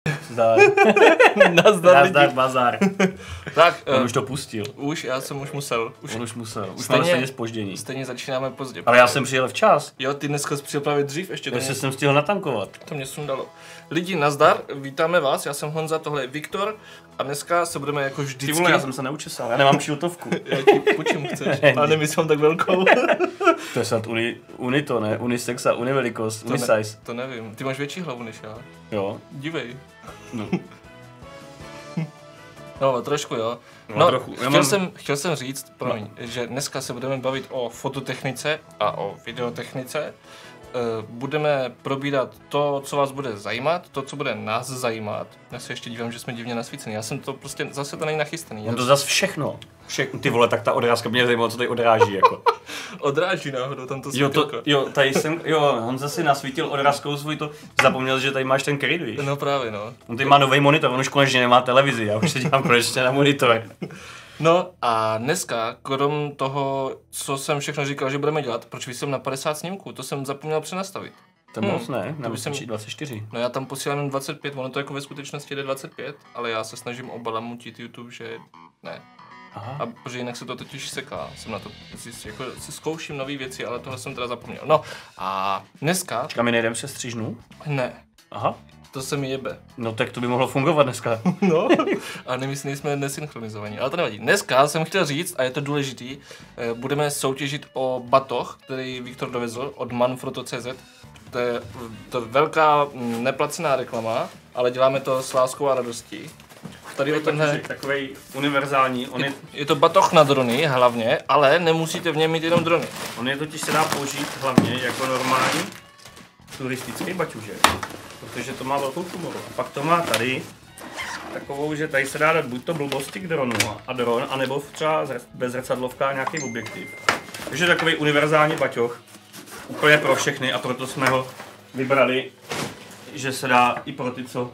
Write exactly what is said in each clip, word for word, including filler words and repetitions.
Zdar. Nazdar, Nazdar, bazar. Tak, On uh, už to pustil. už, já jsem už musel. Už, On už musel. Už Stejně- máme stejně zpoždění. stejně začínáme pozdě. Ale já jsem přijel včas. Jo, ty dneska jsi přijel právě dřív, ještě to Ještě mě, jsem stihl natankovat. to mě sundalo. Lidi, nazdar, vítáme vás, já jsem Honza, tohle je Viktor a dneska se budeme jako Ty vždycky... vole, já jsem se neučesal, já nemám šiltovku. Já ti počím chceš, ale nemyslím tak velkou. To je snad uni, unito, ne? Unisexa, univelikost, To, ne, unisize. to nevím, ty máš větší hlavu než já. Jo. Dívej. No. No, trošku jo. No, No, trochu. Já chtěl, mám- jsem, chtěl jsem říct, promiň, no. že dneska se budeme bavit o fototechnice a o videotechnice. Uh, budeme probírat to, co vás bude zajímat, to, co bude nás zajímat. Já se ještě dívám, že jsme divně nasvícený. Já jsem to prostě, zase to není nachystaný. On to zas všechno. Všechno. Ty vole, tak ta odrázka mě zajímalo, co tady odráží, jako. Odráží náhodou tam to Jo, světilko. to, jo, tady jsem, jo, on zase nasvítil odrázkou svůj to, zapomněl, že tady máš ten kryt, víš? No právě, no. On tady má nový monitor, on už konečně nemá televizi, já už se dívám konečně na monitor. No a dneska, krom toho, co jsem všechno říkal, že budeme dělat, proč jsem na padesát snímků, to jsem zapomněl přenastavit. To moc ne, na to by jsem- dvacet čtyři. No já tam posílám jen dvacet pět, ono to jako ve skutečnosti jde dvacet pět, ale já se snažím obalamutit YouTube, že ne. Aha. A protože jinak se to totiž seká, jsem na to, si, jako, si zkouším nové věci, ale tohle jsem teda zapomněl. No a dneska, Počkej, my nejdeme přes střižnu? ne, Aha. to se mi jebe. No tak to by mohlo fungovat dneska. No, a nemyslím, jsme nesynchronizovaní, ale to nevadí. Dneska jsem chtěl říct, a je to důležitý, eh, budeme soutěžit o batoh, který Viktor dovezl od manfrotto tečka cé zet. To je, to je velká mm, neplacená reklama, ale děláme to s láskou a radostí. Tady o tenhle, Takový univerzální, on je, je to batoh na drony hlavně, ale nemusíte v něm mít jenom drony. on je totiž se dá použít hlavně jako normální turistický baťužek, protože to má velkou komoru. A pak to má tady takovou, že tady se dá dát buď to blbosti k dronu a dron, anebo třeba zr- bezrcadlovka a nějaký objektiv. Takže takový univerzální baťoch, úplně pro všechny a proto jsme ho vybrali, že se dá i pro ty, co,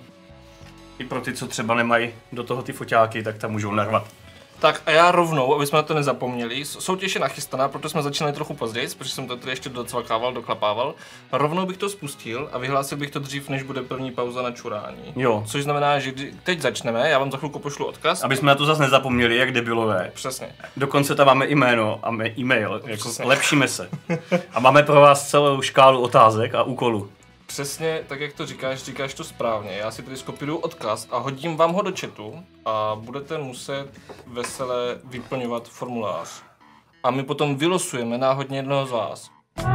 i pro ty, co třeba nemají do toho ty foťáky, tak tam můžou narvat. Tak a já rovnou, aby jsme na to nezapomněli, soutěž je nachystaná, proto jsme začínali trochu později, protože jsem to tady ještě docvakával, doklapával. Rovnou bych to spustil a vyhlásil bych to dřív, než bude první pauza na čurání. Jo. Což znamená, že kdy- teď začneme, já vám za chvilku pošlu odkaz. Aby jsme na to zase nezapomněli, jak debilové. Přesně. Dokonce tam máme jméno a me- e-mail, jako Přesně. lepšíme se. A máme pro vás celou škálu otázek a úkolů. Přesně tak, jak to říkáš, říkáš to správně. Já si tady skopíruju odkaz a hodím vám ho do chatu a budete muset vesele vyplňovat formulář. A my potom vylosujeme náhodně jednoho z vás.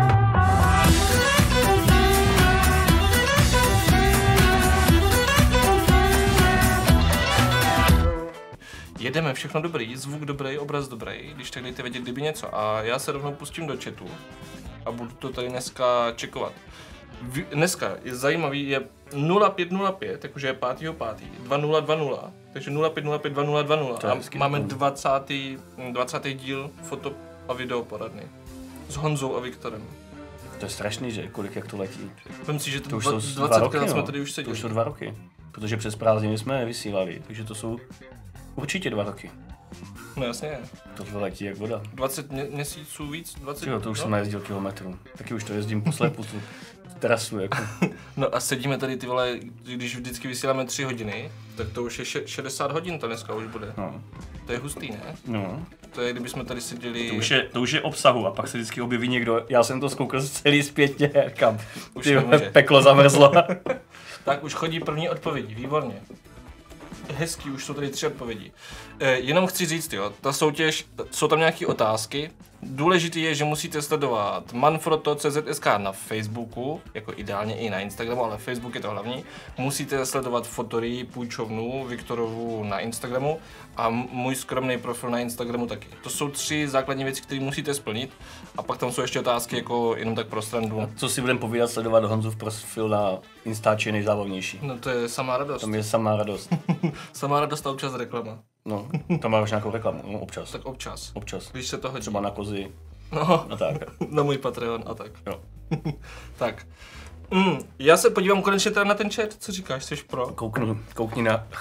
Jedeme, všechno dobrý, zvuk dobrý, obraz dobrý, když tak dejte vědět, kdyby něco. A já se rovnou pustím do chatu a budu to tady dneska čekovat. Vy- Dneska je zajímavý, je nula pět nula pět, jakože je pátého pátého dva nula dva nula, takže nula pět nula pět dva nula dva nula To je a hezký máme datum. dvacátý dvacátý díl foto a video poradny s Honzou a Viktorem. To je strašný, že kolik jak to letí. Vem si, že To to už jsou dva dvacetkrát roky, jsme no. tady už To seděli. už jsou dva roky. Protože přes prázdniny jsme nevysílali, takže to jsou určitě dva roky. No jasně, To letí jak voda. dvacet mě- měsíců víc, dvacet. Jo, to už no? jsem najezdil kilometrů. Taky už to jezdím po slepu, tu trasu jako. No a sedíme tady ty vole, když vždycky vysíláme tři hodiny, tak to už je še- šedesát hodin to dneska už bude. No. To je hustý, ne? No. To je, kdybychom tady seděli... To už, je, to už je obsahu a pak se vždycky objeví někdo, já jsem to zkoukal celý zpětně, kam Už ty nemůže. peklo zamrzlo. Tak už chodí první odpovědi, výborně. Hezký, už jsou tady tři odpovědi. E, jenom chci říct, jo, ta soutěž, t- jsou tam nějaké otázky. Důležitý je, že musíte sledovat manfrotto tečka cé zet es ká na Facebooku, jako ideálně i na Instagramu, ale Facebook je to hlavní. Musíte sledovat fotorii půjčovnu Viktorovu na Instagramu a m- můj skromný profil na Instagramu taky. To jsou tři základní věci, které musíte splnit. A pak tam jsou ještě otázky jako jenom tak pro srandu. Co si budeme povídat, sledovat Honzův profil na Instači je nejzábavnější. No to je samá radost. Tam je samá radost. Samá radost a občas reklama. No, tam máš nějakou reklamu, no, občas. Tak občas. Občas. Když se to hodí. Třeba na kozy No, a tak. na můj Patreon a tak. Jo. Tak. Mm, já se podívám konečně teda na ten chat, co říkáš, jsi pro? Koukni, koukni na chat.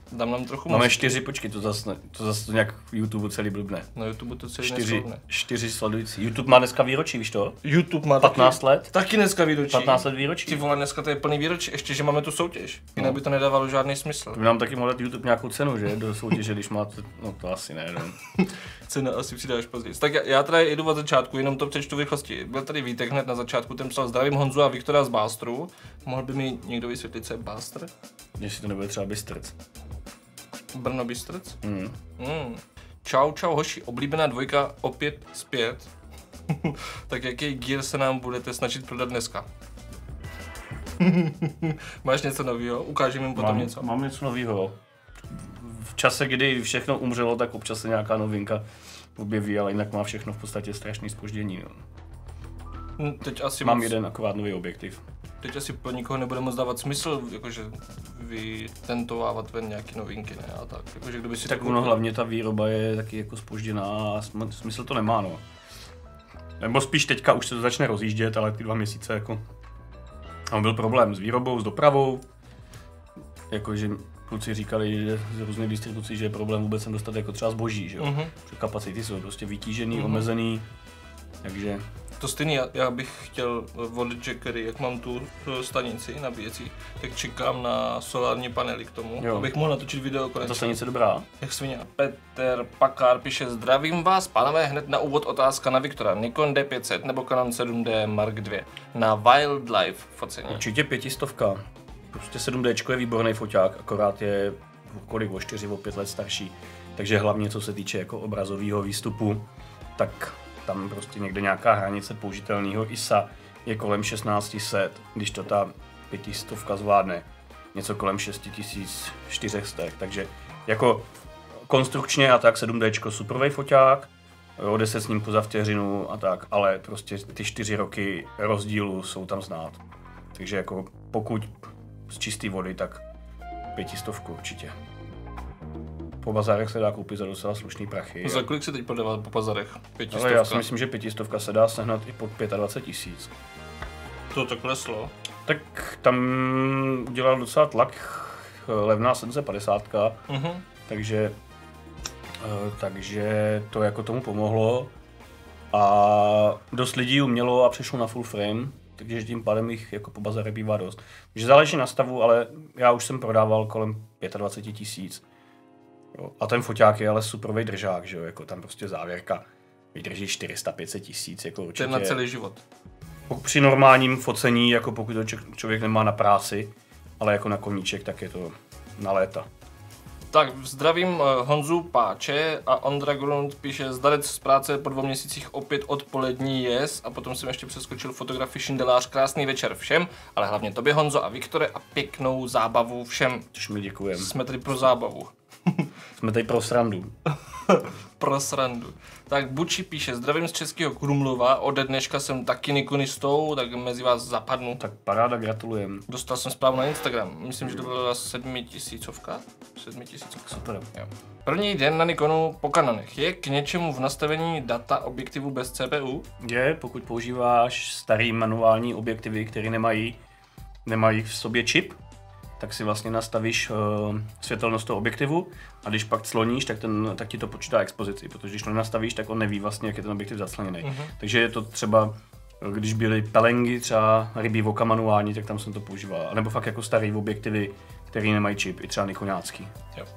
Dám nám trochu Máme moc. čtyři, počkej, to zase to zase nějak YouTube celý blbne. Na YouTube to celý Čtyři, neslovne. čtyři sledující. YouTube má dneska výročí, víš to? YouTube má patnáct taky, let? Taky dneska výročí. patnáct let výročí. Ty vole, dneska to je plný výročí, ještě, že máme tu soutěž. Jinak No. by to nedávalo žádný smysl. To by nám taky mohl dát YouTube nějakou cenu, že? Do soutěže, když máte, no to asi ne, no. Cena asi přidáš později. Tak já, já teda jedu od začátku, jenom to přečtu v rychlosti. Byl tady Vítek hned na začátku, ten psal zdravím Honzu a Viktora z Bástru. Mohl by mi někdo vysvětlit, co je Bástr? Jestli to nebude třeba Bystrc. Brno Bystrc? Mm. Mm. Čau, čau hoši, oblíbená dvojka opět zpět. Tak jaký gear se nám budete snažit prodat dneska? Máš něco nového? Ukážeme jim potom Mám, něco. mám něco nového. V čase, kdy všechno umřelo, tak občas se nějaká novinka objeví, ale jinak má všechno v podstatě strašný zpoždění. No. Hm, Teď asi Mám moc, jeden akorát nový objektiv. teď asi pro nikoho nebude moc dávat smysl, jakože vytentovávat ven nějaký novinky, ne? A tak, jakože kdo by si Tak to ono koupil. hlavně ta výroba je taky jako zpožděná a sm- smysl to nemá, no. Nebo spíš teďka už se to začne rozjíždět, ale ty dva měsíce jako... Tam byl problém s výrobou, s dopravou. Jakože kluci říkali že z různých distribucí, že je problém vůbec sem dostat jako třeba zboží, že jo. Mhm. Že kapacity jsou prostě vytížený, Mhm. omezený, takže... To stejný, já, já bych chtěl od Jackery, jak mám tu eh, stanici nabíjecí, tak čekám na solární panely k tomu, Jo. abych mohl natočit video Ta konečně. stanice dobrá. Jak svině. Petr Pakár píše, zdravím vás, pánové, hned na úvod otázka na Viktora. Nikon D pět set nebo Canon sedm D Mark dva na Wildlife focení. Určitě pětistovka. Prostě sedm D je výborný foťák, akorát je kolik o čtyři, o pět let starší. Takže hlavně co se týče jako obrazového výstupu, tak tam prostě někde nějaká hranice použitelného I S A je kolem šestnáct set, když to ta pětistovka zvládne něco kolem šest tisíc čtyři sta. Takže jako konstrukčně a tak sedm D superový foťák, odese s ním poza vteřinu a tak, ale prostě ty čtyři roky rozdílu jsou tam znát. Takže jako pokud z čisté vody, tak pětistovku určitě. Po bazárech se dá koupit za docela slušný prachy. Za kolik se teď prodává po bazarech? Ale Pětistovka. já si myslím, že pětistovka se dá sehnat i pod dvacet pět tisíc. To to kleslo. Tak tam udělal docela tlak levná sedm set padesát, Mhm. takže, eh, takže to jako tomu pomohlo. A dost lidí umělo a přešlo na full frame, takže tím pádem jich jako po bazare bývá dost. Takže záleží na stavu, ale já už jsem prodával kolem dvacet pět tisíc. A ten foťák je ale superový držák, že jo, jako tam prostě závěrka vydrží čtyři sta pět set tisíc, jako To určitě. je na celý život. Při normálním focení, jako pokud to č- člověk nemá na práci, ale jako na koníček, tak je to na léta. Tak zdravím eh, Honzu Páče a Ondra Grund píše zdarec z práce po dvou měsících opět odpolední jez a potom jsem ještě přeskočil fotografii Šindelář. Krásný večer všem, ale hlavně tobě Honzo a Viktore a pěknou zábavu všem. Což mi děkujem. Jsme tady pro zábavu. Jsme tady pro srandu. Pro srandu. Tak Buči píše, zdravím z Českého Krumlova, ode dneška jsem taky nikonistou, tak mezi vás zapadnu. Tak paráda, gratulujem. Dostal jsem zprávu na Instagram, myslím, že to byla sedmitisícovka. Sedmitisícovka. Super. Jo. První den na Nikonu po Canonech. Je k něčemu v nastavení data objektivu bez C P U? Je, pokud používáš starý manuální objektivy, které nemají, nemají v sobě čip, tak si vlastně nastavíš uh, světelnost toho objektivu a když pak cloníš, tak, ten, tak ti to počítá expozici, protože když to nenastavíš, tak on neví vlastně, jak je ten objektiv zacloněný. Mhm. Takže je to třeba, když byly pelengy, třeba rybí voka manuální, tak tam jsem to používal. A nebo fakt jako starý objektivy, které nemají čip, i třeba nikoňácký. Jo.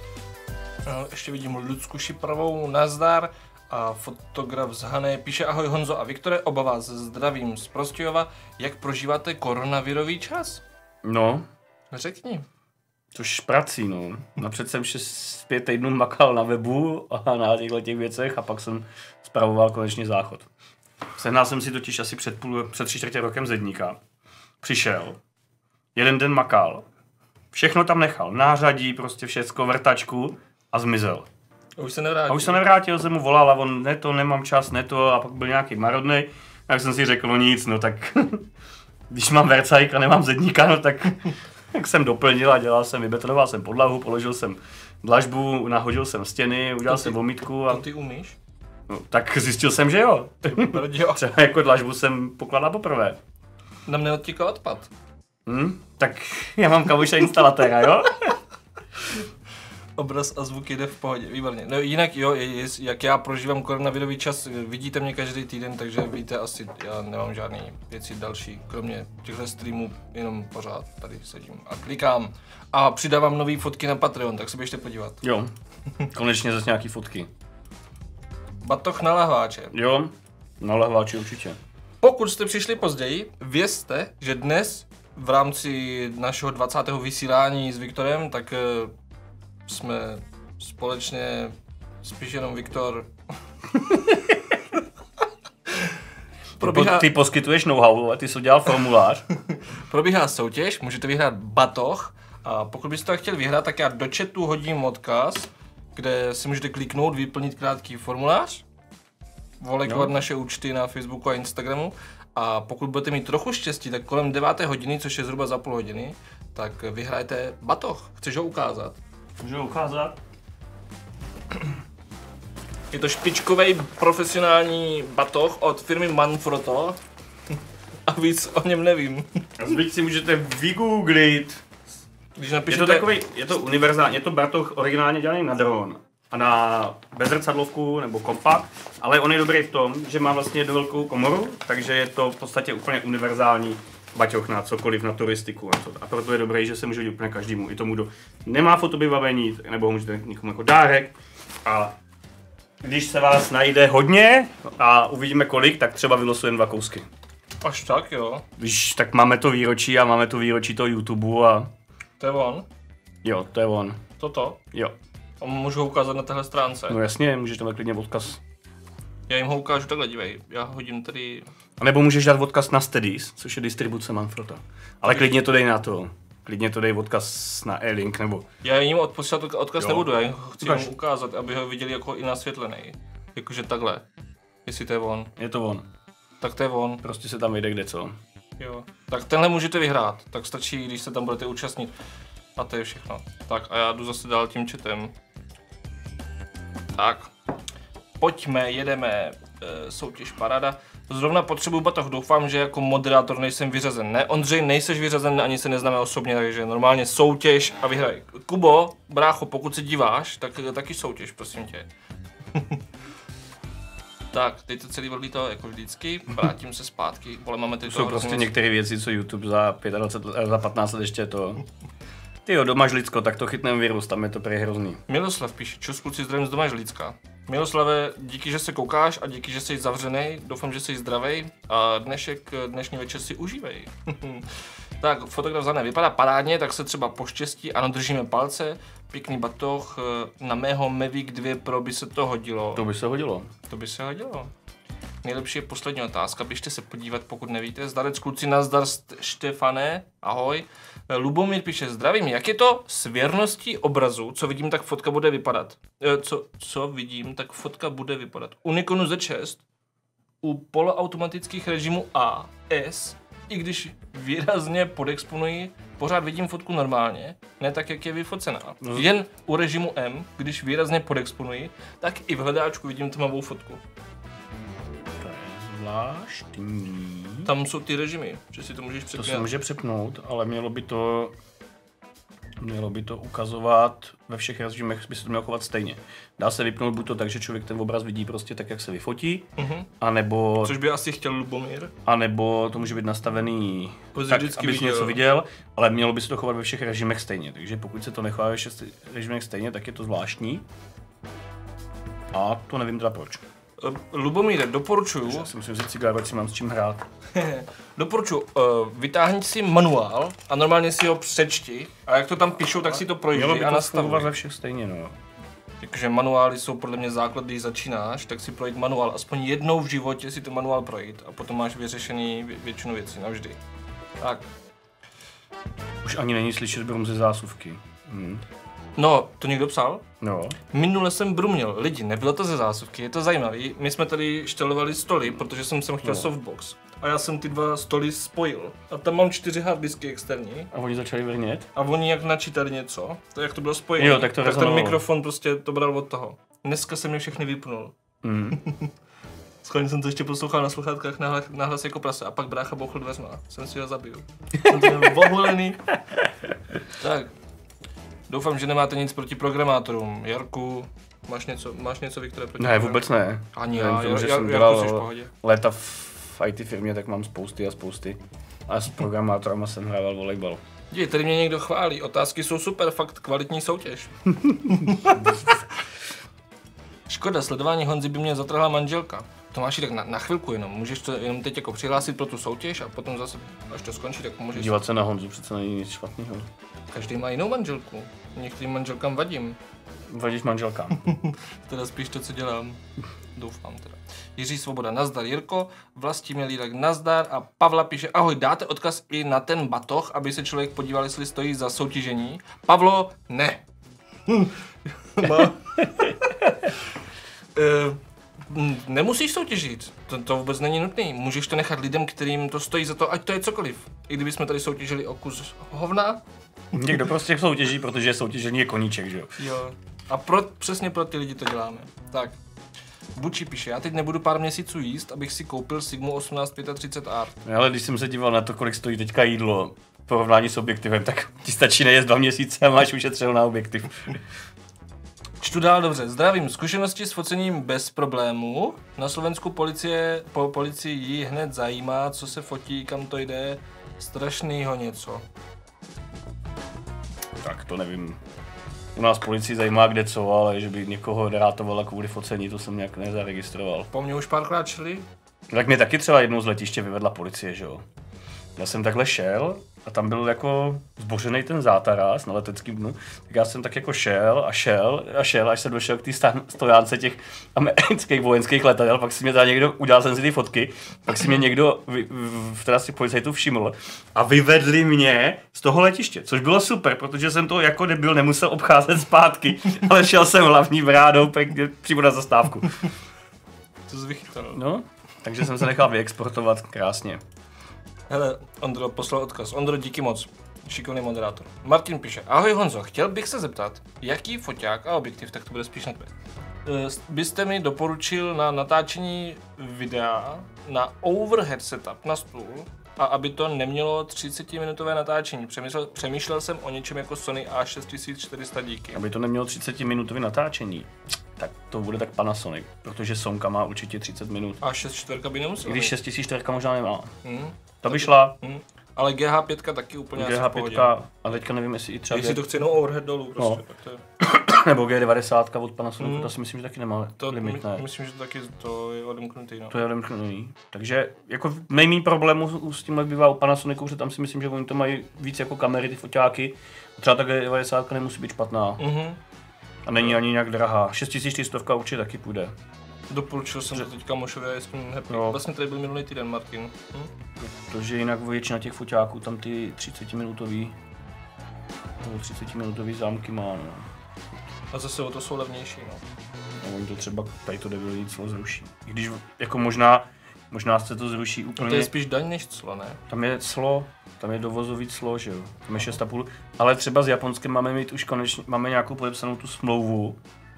No, ještě vidím Lucku Šiprovou, nazdar. A fotograf z Hané píše, ahoj Honzo a Viktore, oba vás zdravím z Prostějova. Jak prožíváte koronavirový čas? No, Řekni. což prací, no. Napřed jsem šest, pět týdnů makal na webu a na těchto těch věcech a pak jsem spravoval konečně záchod. Sehnal jsem si totiž asi před, půl, před tři čtvrtě rokem zedníka. Přišel, jeden den makal, všechno tam nechal, nářadí, prostě všecko, vrtačku a zmizel. A už se nevrátil. A už se nevrátil, jsem mu volal a on, ne to, nemám čas, ne to, a pak byl nějaký marodnej. Tak jsem si řekl, no nic, no tak, když mám vercajk a nemám zedníka, no tak, tak jsem doplnil a dělal jsem, vybetonoval jsem podlahu, položil jsem dlažbu, nahodil jsem stěny, udělal To ty- jsem vomítku To a ty umíš? no, tak zjistil jsem, že jo. Jo. Třeba jako dlažbu jsem pokládal poprvé. Nám neodtíkal odpad. Hm? Tak já mám kamoše instalatéra, jo? Obraz a zvuk jde v pohodě, výborně. No jinak jo, je, je, jak já prožívám koronavirový čas, vidíte mě každý týden, takže víte asi, já nemám žádný věci další, kromě těchto streamů, jenom pořád tady sedím a klikám. A přidávám nový fotky na Patreon, tak se běžte podívat. Jo, konečně zase nějaký fotky. Batoh na lahváče. Jo, na lahváči určitě. Pokud jste přišli později, vězte, že dnes v rámci našeho dvacátého vysílání s Viktorem, tak uh, jsme společně, spíš jenom Viktor. Probíhá... Ty poskytuješ know-how, a ty jsi udělal formulář. Probíhá soutěž, můžete vyhrát batoh a pokud byste to chtěli vyhrát, tak já do chatu hodím odkaz, kde si můžete kliknout, vyplnit krátký formulář, volekovat no. naše účty na Facebooku a Instagramu a pokud budete mít trochu štěstí, tak kolem deváté hodiny, což je zhruba za půl hodiny, tak vyhrajete batoh. Chceš ho ukázat? Můžu ho ukázat? Je to špičkový profesionální batoh od firmy Manfrotto a víc o něm nevím. A zbyť si můžete vygooglit. Když napíšete... Je to takový, je to univerzální, je to batoh originálně dělaný na dron a na bezrcadlovku nebo kompakt, ale on je dobrý v tom, že má vlastně jednu velkou komoru, takže je to v podstatě úplně univerzální baťoch na cokoliv, na turistiku a, to. A proto je dobrý, že se může hodit úplně každému, i tomu, kdo nemá fotobybavení, nebo ho můžete někomu jako dárek. A když se vás najde hodně a uvidíme kolik, tak třeba vylosujeme dva kousky. Až tak, jo. Víš, tak máme to výročí a máme to výročí toho YouTube a... To je on? Jo, to je on. Toto? Jo. A můžu ho ukázat na téhle stránce? No jasně, můžeš tam klidně odkaz. Já jim ho ukážu takhle, dívej. Já hodím tady... A nebo můžeš dát odkaz na Steadies, což je distribuce Manfrotto. Ale klidně to dej na to. Klidně to dej odkaz na e-link nebo... Já jim odposílat odkaz jo. nebudu, já jim ho chci Ukaž. mu ukázat, aby ho viděli jako i nasvětlený. Jakože takhle. Jestli to je on. Je to on. Tak to je on. Prostě se tam vyjde kde co. Jo. Tak tenhle můžete vyhrát. Tak stačí, když se tam budete účastnit. A to je všechno. Tak a já jdu zase dál tím chatem. Tak. Pojďme, jedeme. E, soutěž paráda. Zrovna potřebuji batoh, doufám, že jako moderátor nejsem vyřazen. Ne, Ondřej, nejseš vyřazen, ani se neznáme osobně, takže normálně soutěž a vyhraj. Kubo, brácho, pokud se díváš, tak taky soutěž, prosím tě. Tak, teď to celý odlítalo jako vždycky, vrátím se zpátky, vole, máme teď to jsou prostě některé věci, co YouTube za dvacet pět, za patnáct let ještě to... Tyjo, doma Žlicko, tak to chytneme virus, tam je to prý hrozný. Miloslav píše, čus kluci, zdravím z doma Žlicka. Miloslave, díky, že se koukáš a díky, že jsi zavřenej, doufám, že jsi zdravej a dnešek, dnešní večer si užívej. Tak, fotograf Zané vypadá parádně, tak se třeba poštěstí, ano, držíme palce, pěkný batoh, na mého Mavic dva Pro by se to hodilo. To by se hodilo. To by se hodilo. Nejlepší je poslední otázka, běžte se podívat, pokud nevíte. Zdarec kluci, nazdar Štefane, ahoj. Lubomír píše, zdravím, jak je to s věrností obrazu, co vidím, tak fotka bude vypadat. E, co, co vidím, tak fotka bude vypadat. U Nikonu Z šest, u poloautomatických režimů A, S, i když výrazně podexponuji, pořád vidím fotku normálně, ne tak, jak je vyfocená. No. Jen u režimu M, když výrazně podexponuji, tak i v hledáčku vidím tmavou fotku. Zvláštní. Tam jsou ty režimy, že si to můžeš přepnout. To se může přepnout, ale mělo by to mělo by to ukazovat ve všech režimech, by se to mělo chovat stejně. Dá se vypnout buď to tak, že člověk ten obraz vidí prostě tak, jak se vyfotí, uh-huh. anebo... Což by asi chtěl Lubomír. A nebo to může být nastavený tak, abys něco viděl, ale mělo by se to chovat ve všech režimech stejně. Takže pokud se to nechová ve všech režimech stejně, tak je to zvláštní. A to nevím teda proč. Lubomíre, doporučuju... Já si musím vzít cigáru, ať si mám s čím hrát. Doporučuju, uh, vytáhni si manuál a normálně si ho přečti a jak to tam píšou, tak si to projdi a nastavuj. Mělo by to ve všech stejně, no. Takže manuály jsou podle mě základ, když začínáš, tak si projít manuál. Aspoň jednou v životě si to manuál projít a potom máš vyřešený vě- většinu věcí, navždy. Tak. Už ani není slyšet brum ze zásuvky. Hm. No, to někdo psal? No. Minule jsem bruměl. Lidi, nebylo to ze zásuvky, je to zajímavý. My jsme tady štelovali stoly, protože jsem sem chtěl no. softbox. A já jsem ty dva stoly spojil. A tam mám čtyři harddisky externí. A oni začali vrnět? A oni jak načítali něco, to jak to bylo spojené. Jo, tak to tak ten mikrofon prostě to bral od toho. Dneska jsem je všechny vypnul. Mm. Schválně jsem to ještě poslouchal na sluchátkách nahlas, nahlas jako prase a pak brácha bouchl dveřma. Jsem si ho zabil. Jsem to měl bohulený. Tak. Doufám, že nemáte nic proti programátorům. Jarku, máš něco, máš něco Viktore, proti Ne, vůbec ne. Ani já. já, Vím, že Jar, jsem Jarku, jsi v dělal pohodě. léta v í té firmě, tak mám spousty a spousty. A s programátorama jsem hrával volejbal. Dí, tady mě někdo chválí, otázky jsou super, fakt kvalitní soutěž. Škoda, sledování Honzy by mě zatrhla manželka. Tomáši, tak na, na chvilku jenom, můžeš to jenom teď jako přihlásit pro tu soutěž a potom zase, až to skončí, tak můžeš... Dívat se na Honzu přece není nic špatného. Každý má jinou manželku, některým manželkám vadím. Vadíš manželkám. Teda spíš to, co dělám. Doufám teda. Jiří Svoboda, nazdar Jirko, Vlastimil Lílek, nazdar a Pavla píše, ahoj, dáte odkaz i na ten batoh, aby se člověk podíval, jestli stojí za soutěžení. Pavlo, ne. uh, nemusíš soutěžit, to, to vůbec není nutný. Můžeš to nechat lidem, kterým to stojí za to, ať to je cokoliv. I kdybychom tady soutěžili o kus hovna. Někdo prostě soutěží, protože soutěžení je koníček, že jo? Jo. A pro, přesně pro ty lidi to děláme. Tak. Buči píše, já teď nebudu pár měsíců jíst, abych si koupil Sigmu osmnáct třicet pět R. No, ale když jsem se díval na to, kolik stojí teďka jídlo v porovnání s objektivem, tak ti stačí nejet dva měsíce a máš ušetřil na objektiv. Čtu dál dobře. Zdravím. Zkušenosti s focením bez problémů. Na Slovensku policie, po policii jí hned zajímá, co se fotí, kam to jde. Strašnýho něco. Tak to nevím. U nás policii zajímá kde co, ale že by někoho derátovala kvůli focení, to jsem nějak nezaregistroval. Po mně už párkrát šli? Tak mě taky třeba jednou z letiště vyvedla policie, že jo. Já jsem takhle šel a tam byl jako zbořený ten zátaras na leteckém dnu, tak já jsem tak jako šel a šel a šel, až jsem došel k té stojánce těch amerických vojenských letadel, pak si mě teda někdo, udělal jsem si ty fotky, pak si mě někdo, v teda si policajtů všiml a vyvedli mě z toho letiště, což bylo super, protože jsem to jako debil nemusel obcházet zpátky, ale šel jsem hlavní brádou pěkně přímo na zastávku. To jsi vychytal. No, takže jsem se nechal vyexportovat krásně. Hele, Ondro poslal odkaz. Ondro, díky moc. Šikovný moderátor. Martin píše, ahoj Honzo, chtěl bych se zeptat, jaký foťák a objektiv, tak to bude spíš na tebe, byste mi doporučil na natáčení videa na overhead setup na stůl a aby to nemělo třicetiminutové natáčení. Přemýšlel, přemýšlel jsem o něčem jako Sony A šest čtyři sta díky. Aby to nemělo třicetiminutové natáčení, tak to bude tak Panasonic, protože Sonka má určitě třicet minut. A šest čtyři by nemusel. I když šest tisíc čtyři možná nemá. Hmm. To by šla. Hmm. Ale G H pět taky úplně G H pět, a teďka nevím, jestli i třeba... Jestli to chce jenom overhead dolů prostě, no. tak to je... Nebo G devadesát od Panasonicu, Hmm. to si myslím, že taky nemá To limit, ne. Myslím, že to taky to je odemknutý, no. To je odemknutý. Takže jako nejméně problémů s tímhle bývá u Panasonicu, že tam si myslím, že oni to mají víc jako kamery, ty foťáky. Třeba ta G devadesát nemusí být špatná. Mhm. A není ani nějak drahá. šest tisíc čtyři sta určitě taky půjde. Doporučil jsem to teďka Mošovi a je s tím happy. No. Vlastně tady byl minulý týden, Martin. Hm? Protože jinak většina těch foťáků tam ty třicetiminutový nebo třicetiminutový zámky má, no. A zase o to jsou levnější, no. A oni to třeba tady to debilní clo zruší. I když jako možná, možná se to zruší úplně. A to je spíš daň než clo, ne? Tam je clo, tam je dovozový clo, že jo. Tam je šest a půl. Ale třeba s Japonskem máme mít už konečně, máme nějakou podepsanou tu smlouvu.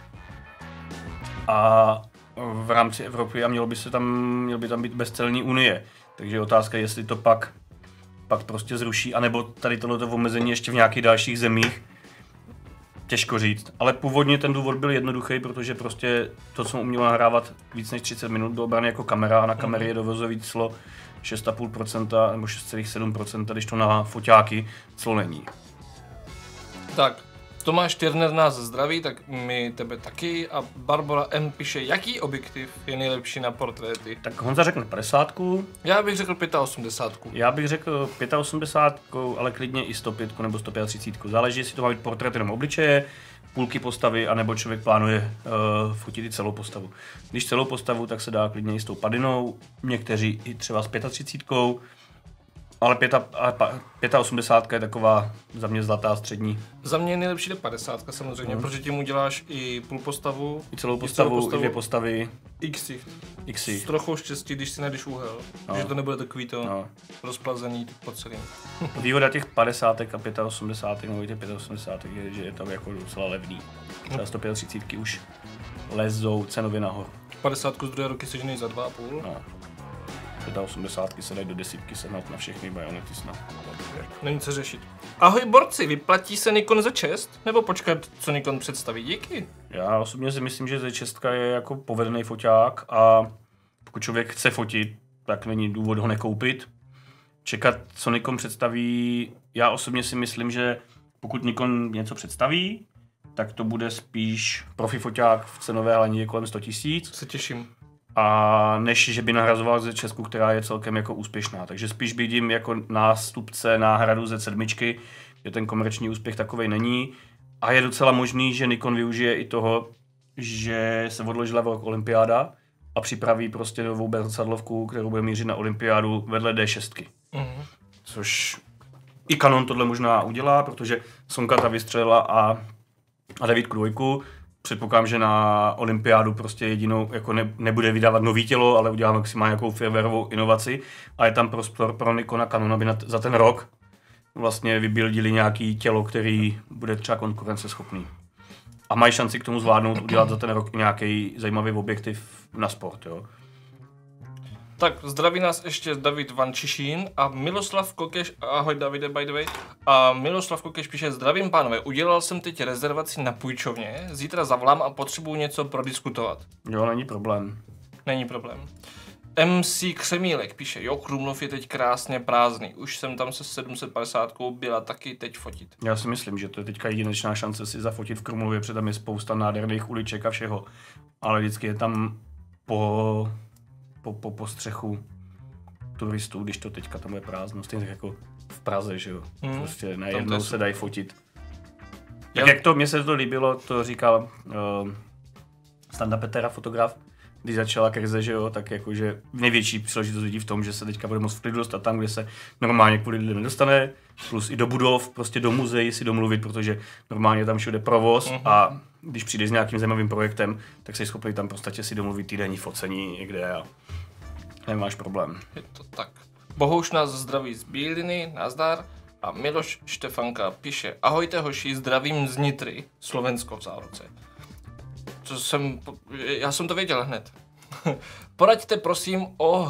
A v rámci Evropy a mělo by se tam, mělo by tam být bezcelní unie. Takže je otázka, jestli to pak, pak prostě zruší, anebo tady tohleto omezení ještě v nějakých dalších zemích. Těžko říct, ale původně ten důvod byl jednoduchý, protože prostě to, co umělo nahrávat víc než třicet minut, bylo bráno jako kamera a na kamery je dovozový clo šest a půl procenta nebo šest celá sedm procenta, když to na foťáky clo není. Tak, Tomáš Tyrner nás zdraví, tak my tebe taky a Barbara M píše, jaký objektiv je nejlepší na portréty. Tak Honza řekne padesátku. Já bych řekl osmdesát pět. Já bych řekl osmdesát pět, ale klidně i sto pět nebo sto třicet pět. Záleží, jestli to má být portrét jenom obličeje, půlky postavy, anebo člověk plánuje uh, fotit i celou postavu. Když celou postavu, tak se dá klidně i s tou padinou, někteří i třeba s třicet pět. Ale osmdesát pět je taková za mě zlatá střední. Za mě je nejlepší padesát samozřejmě, hmm. protože tím uděláš i půl postavu, i celou postavu, i, celou postavu, i dvě postavy. X-ích. X-ích. S trochou štěstí, když si najdeš úhel, no. že to nebude takový to no. rozplazený po celým. Výhoda těch padesátek a osmdesát pět nebo těch osmdesát pět je, že je to jako docela levný. Třeba sto třicet pět už lezou cenově nahoru. padesát z druhé roky sežený za dva a půl. No. osmdesát se dají do desítky sehnat na všechny bajonety snad. Není co řešit. Ahoj borci, vyplatí se Nikon ze šest? Nebo počkat, co Nikon představí? Díky. Já osobně si myslím, že ze šest je jako povedený foťák a pokud člověk chce fotit, tak není důvod ho nekoupit. Čekat, co Nikon představí, já osobně si myslím, že pokud Nikon něco představí, tak to bude spíš profi foťák v cenové hladině kolem sto tisíc. Se těším. A než že by nahrazoval ze Česku, která je celkem jako úspěšná. Takže spíš vidím jako nástupce náhradu ze sedmičky, že ten komerční úspěch takovej není. A je docela možný, že Nikon využije i toho, že se odložila rok olympiáda a připraví prostě novou zrcadlovku, kterou bude mířit na olympiádu vedle D šest. Mm-hmm. Což i Canon tohle možná udělá, protože Sonka ta vystřelila a, a devítku dvojku. Předpokládám, že na olympiádu prostě jedinou jako ne, nebude vydávat nový tělo, ale udělá maximálně nějakou firmwareovou inovaci a je tam prostor pro Nikona Canon, aby na, za ten rok vlastně vybildili nějaký tělo, který bude třeba konkurenceschopný. A mají šanci k tomu zvládnout, udělat za ten rok nějaký zajímavý objektiv na sport, jo. Tak zdraví nás ještě David Vančišín a Miloslav Kokeš, ahoj Davide by the way, a Miloslav Kokeš píše: zdravím pánové, udělal jsem teď rezervaci na půjčovně, zítra zavolám a potřebuji něco prodiskutovat. Jo, není problém. Není problém. M C Křemílek píše: jo, Krumlov je teď krásně prázdný, už jsem tam se sedm set padesát byla taky teď fotit. Já si myslím, že to je teďka jedinečná šance si zafotit v Krumlově, protože tam je spousta nádherných uliček a všeho, ale vždycky je tam po... Po, po, po střechu turistů, když to teďka tam je prázdno, stejně tak jako v Praze, že jo. Mm, prostě najednou se dají fotit. Tak jo. Jak to, mně se to líbilo, to říkal uh, Standa Petera, fotograf, když začala krize, že jo, tak jakože největší příležitost vidí v tom, že se teďka bude moct v klidu dostat tam, kde se normálně kvůli lidem nedostane, plus i do budov, prostě do muzeí si domluvit, protože normálně tam všude provoz mm-hmm. a když přijdeš s nějakým zajímavým projektem, tak jsi schopný tam v podstatě si domluvit týdenní focení někde a nemáš problém. Je to tak. Bohuš nás zdraví z Bíliny, nazdar. A Miloš Štefanka píše: ahojte hoši, zdravím z Nitry, Slovensko v závorce. To jsem, já jsem to věděl hned. Poraďte prosím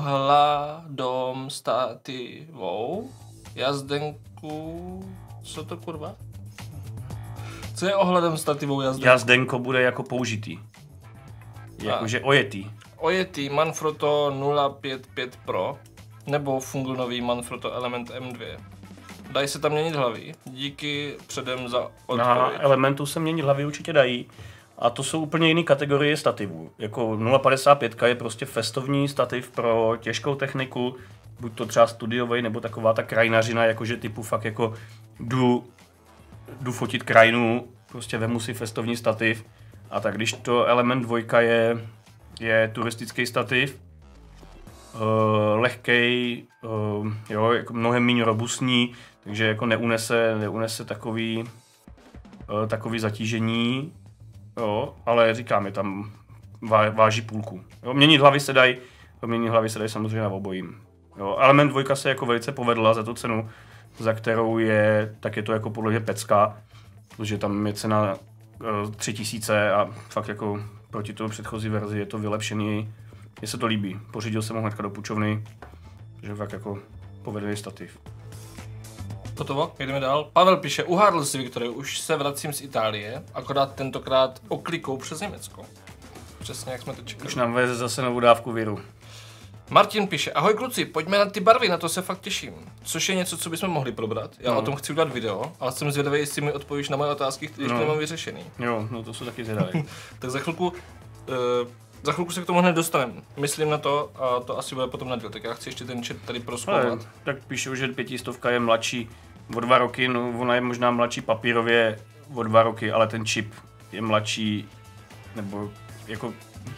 ohladom stativou, jazdenku, co to kurva? Co je ohledem stativou jazdenku? Jazdenko bude jako použitý. Jakože ojetý. Ojetý Manfrotto nula pět pět Pro nebo fungonový Manfrotto Element M dva. Dají se tam měnit hlavy. Díky předem za odpověď. Na Elementu se měnit hlavy určitě dají. A to jsou úplně jiné kategorie stativů. Jako nula padesát pět je prostě festovní stativ pro těžkou techniku, buď to třeba studiový, nebo taková ta krajinařina, jakože typu fakt jako jdu, jdu fotit krajinu, prostě vemu si festovní stativ. A tak když to Element dva je, je turistický stativ, uh, lehkej, uh, jo, jako mnohem méně robustní, takže jako neunese, neunese takový, uh, takový zatížení. Jo, ale říkám, je tam vá, váží půlku. Jo, měnit hlavy se dají, měnit hlavy se dají samozřejmě na obojím. Jo, Element dva se jako velice povedla za tu cenu, za kterou je, tak je to jako podle mě pecka, protože tam je cena uh, tři tisíce a fakt jako proti tomu předchozí verzi je to vylepšený. Mně se to líbí, pořídil jsem ho hnedka do půjčovny, že fakt jako povedený stativ. Hotovo, jdeme dál. Pavel píše: uhádl si, Viktore, už se vracím z Itálie, akorát tentokrát oklikou přes Německo. Přesně jak jsme to čekali. Už nám veze zase novou dávku viru. Martin píše: ahoj kluci, pojďme na ty barvy, na to se fakt těším. Což je něco, co bychom mohli probrat. Já no. o tom chci udělat video, ale jsem zvědavý, jestli mi odpovíš na moje otázky, které no. nemám vyřešený. Jo, no to jsou taky zvědavý. Tak za chvilku, uh, za chvilku se k tomu hned dostaneme. Myslím na to a to asi bude potom na díl. Tak já chci ještě ten chat tady prozkoumat. Tak píšu, že pětistovka je mladší o dva roky, no ona je možná mladší papírově o dva roky, ale ten čip je mladší, nebo jako...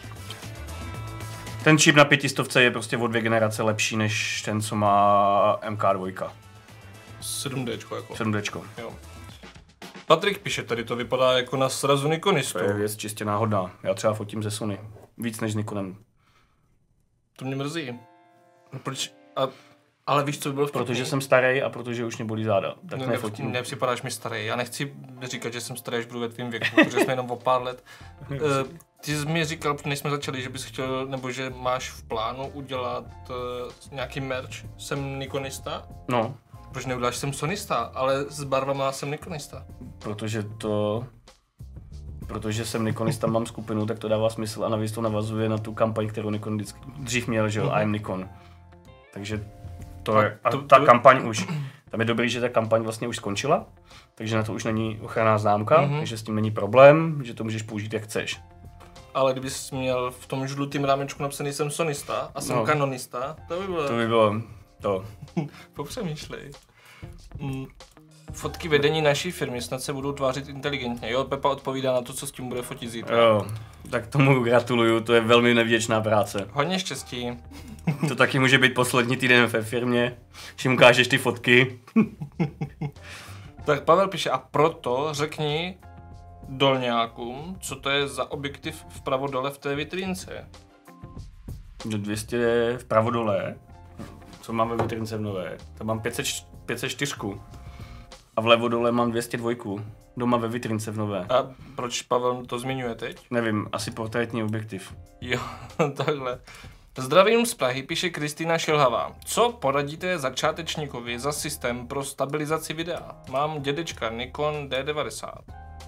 Ten čip na pětistovce je prostě o dvě generace lepší než ten, co má M K dva. sedm D jako. sedm D. Jo. Patrik píše, tady to vypadá jako na srazu Nikonistu. To je věc čistě náhodná. Já třeba fotím ze Sony. Víc než s Nikonem. To mě mrzí. Proč? A, ale víš, co by bylo vtipný? Protože jsem starý a protože už mě bolí záda. Tak no, nefotím. Nepřipadáš mi starý. Já nechci říkat, že jsem starý, až budu ve tvým věku, protože jsme jenom o pár let. Uh, Ty jsi mi říkal, než jsme začali, že bys chtěl, nebo že máš v plánu udělat uh, nějaký merch. Jsem Nikonista? No. Proč neuděláš jsem Sonista, ale s barvama jsem Nikonista? Protože to... Protože jsem Nikonista, mám skupinu, tak to dává smysl a navíc to navazuje na tu kampaň, kterou Nikon vždycky dřív měl, že jo, mm-hmm. I'm Nikon. Takže to a je, a to, ta to... kampaň už, tam je dobrý, že ta kampaň vlastně už skončila, takže na to už není ochranná známka, mm-hmm. takže s tím není problém, že to můžeš použít jak chceš. Ale kdybys měl v tom žlutým rámečku napsaný jsem Sonista a jsem no. Kanonista, to by bylo... To by bylo to. Popřemýšlej. Mm. Fotky vedení naší firmy snad se budou tvářit inteligentně. Jo, Pepa odpovídá na to, co s tím bude fotit zítra. Jo, tak tomu gratuluju, to je velmi nevděčná práce. Hodně štěstí. To taky může být poslední týden ve firmě, když jim ukážeš ty fotky. Tak Pavel píše, a proto řekni dolňákům, co to je za objektiv vpravo dole v té vitrínce. Do dvě stě vpravo dole, co mám ve vitrince v nové, tam mám pět set čtyři. A vlevo dole mám dvě stě dva. Doma ve vitrince v nové. A proč Pavel to zmiňuje teď? Nevím, asi portrétní objektiv. Jo, takhle. Zdravím z Prahy, píše Kristýna Šilhavá. Co poradíte začátečníkovi za systém pro stabilizaci videa? Mám dědečka Nikon D devadesát.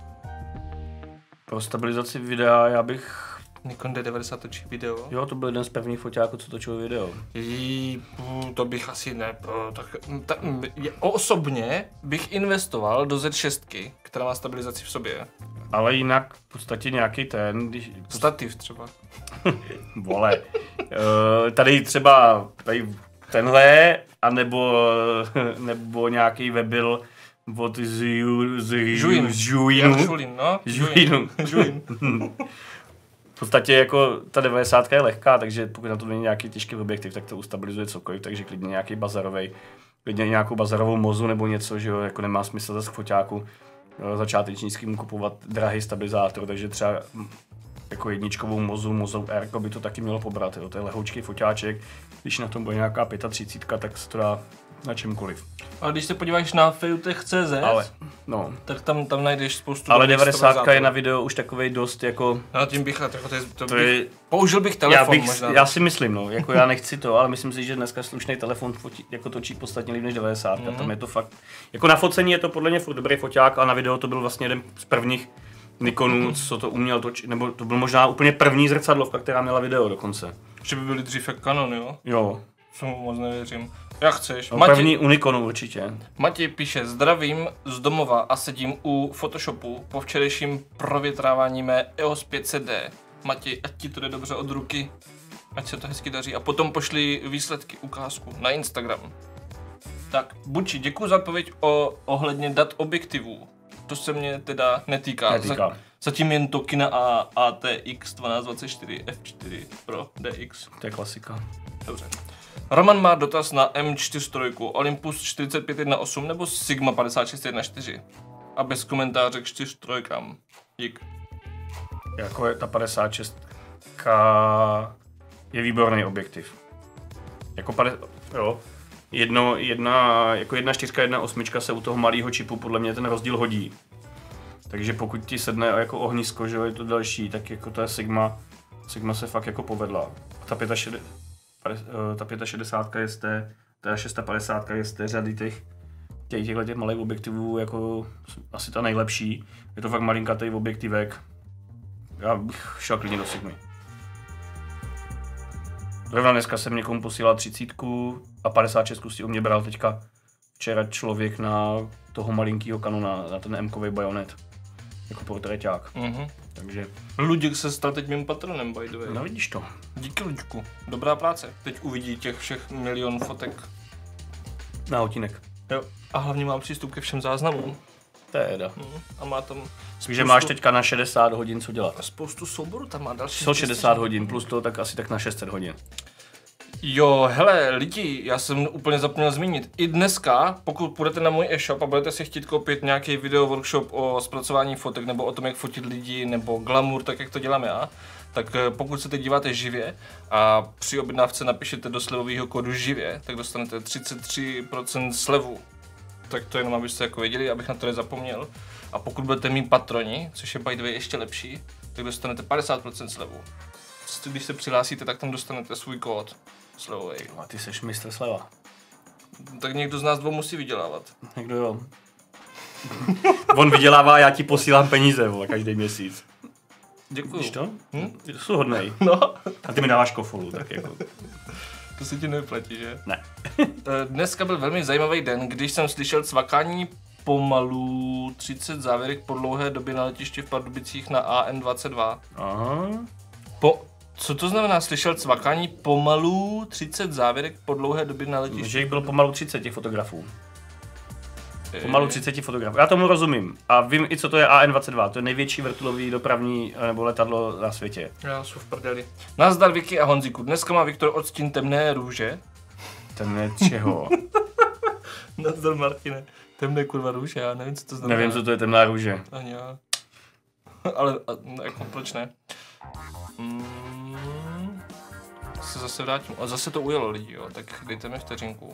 Pro stabilizaci videa já bych... Nikon D devadesát točí video? Jo, to byl jeden z prvních foťáků, co točil video. Jí, to bych asi ne... Tak, tak, osobně bych investoval do Z šest, která má stabilizaci v sobě. Ale jinak v podstatě nějaký ten... Když... Stativ třeba. Vole. uh, tady třeba tady tenhle, anebo, nebo nějaký webil od z, z, Žujín. z Žujínu. Žujín, no. Žujínu. Žujín. V podstatě jako ta devadesátka je lehká, takže pokud na to není nějaký těžký objektiv, tak to ustabilizuje cokoliv, takže klidně nějaký bazarovej, klidně nějakou bazarovou mozu nebo něco, že jo, jako nemá smysl zase k foťáku začátečnickým kupovat drahý stabilizátor, takže třeba jako jedničkovou mozu, mozou R by to taky mělo pobrat, jo, to je lehoučký foťáček, když na tom bude nějaká třicet pět, tak se to dá na čemkoliv. Ale když se podíváš na feutech tečka cé zet, Ale, no. tak tam, tam najdeš spoustu... Ale devadesátka je na video už takovej dost jako... No tím bych, jako to je, to to bych, je, použil bych telefon já bych, možná. Já si myslím, no, jako já nechci to, ale myslím si, že dneska slušný telefon fotí, jako točí podstatně líp než devadesátka, mm-hmm. Tam je to fakt... Jako na focení je to podle mě furt dobrý foťák a na video to byl vlastně jeden z prvních Nikonů, co to uměl točit, nebo to byl možná úplně první zrcadlovka, která měla video dokonce. Že by byly dřív jak Canon, jo? Jo. Co moc nevěřím. Jak chceš. No, Mati, první u Nikonu určitě. Matěj píše, zdravím z domova a sedím u Photoshopu po včerejším provětrávání mé E O S pět set D. Matěj, ať ti to jde dobře od ruky, ať se to hezky daří. A potom pošli výsledky, ukázku na Instagram. Tak, Buči, děkuji za odpověď o ohledně dat objektivů. To se mě teda netýká. Netýká. Za, zatím jen Tokina a A T X dvanáct dvacet čtyři F čtyři Pro D X. To je klasika. Dobře. Roman má dotaz na M čtyři tři, Olympus čtyřicet pět jedna osm nebo Sigma padesát šest jedna čtyři. A bez komentáře k čtyři tři. Dík. Jako je ta padesát šest je výborný objektiv. Jako pade, jo. Jedno, jedna, jako jedna čtyřka, jedna osmička se u toho malého čipu podle mě ten rozdíl hodí. Takže pokud ti sedne jako ohnisko, že je to další, tak jako ta Sigma, Sigma se fakt jako povedla. Ta šedesát pět je z té, ta šest set padesát je z té řady těch, těch těchto těch malých objektivů jako asi ta nejlepší. Je to fakt malinkatý objektivek. Já bych šel klidně do Sigmy. Zrovna dneska jsem někomu posílal třicítku a padesát šest si u mě bral teďka včera člověk na toho malinkýho Canona, na ten M-kový bajonet. Jako portréťák. Mm-hmm. Takže... Luděk se stal teď mým patronem, by the way. No vidíš to. Díky, Luďku. Dobrá práce. Teď uvidí těch všech milion fotek. Na hotínek. Jo. A hlavně mám přístup ke všem záznamům. To je jeda. Mm. A má tam spoustu... Takže máš teďka na šedesát hodin co dělat. A spoustu souborů tam má další. sto šedesát hodin plus to tak asi tak na šest set hodin. Jo, hele, lidi, já jsem úplně zapomněl zmínit. I dneska, pokud půjdete na můj e-shop a budete si chtít koupit nějaký video workshop o zpracování fotek nebo o tom, jak fotit lidi nebo glamour, tak jak to dělám já, tak pokud se teď díváte živě a při objednávce napíšete do slevového kódu živě, tak dostanete třicet tři procent slevu. Tak to jenom abyste jako věděli, abych na to nezapomněl. A pokud budete mít patroni, což je by the way ještě lepší, tak dostanete padesát procent slevu. Když se přihlásíte, tak tam dostanete svůj kód slevový. A ty seš mistr sleva. Tak někdo z nás dvou musí vydělávat. Někdo jo. On vydělává, já ti posílám peníze, vole, každý měsíc. Děkuju. Víš to? Hm? Ty jsou hodnej. No. A ty mi dáváš kofolu, tak jako. To se ti nevyplatí, že? Ne. Dneska byl velmi zajímavý den, když jsem slyšel cvakání pomalu třicet závěrek po dlouhé době na letišti v Pardubicích na A N dvacet dva. Aha. Po... Co to znamená slyšel cvakání pomalu třicet závěrek po dlouhé době na letišti? Že jich bylo pomalu třicet těch fotografů. Pomalu třicet fotografů. Já tomu rozumím. A vím i co to je A N dvacet dva. To je největší vrtulový dopravní nebo letadlo na světě. Já jsem v prdeli. Nazdar Vicky a Honziku. Dneska má Viktor odstín temné růže. Temné čeho? Nazdar Martine. Temné kurva růže, já nevím, co to znamená. Nevím, co to je temná růže. Ani já. Ale a, jako, proč ne? Mm, se zase vrátím. A zase to ujelo lidi, jo. Tak dejte mi vteřinku.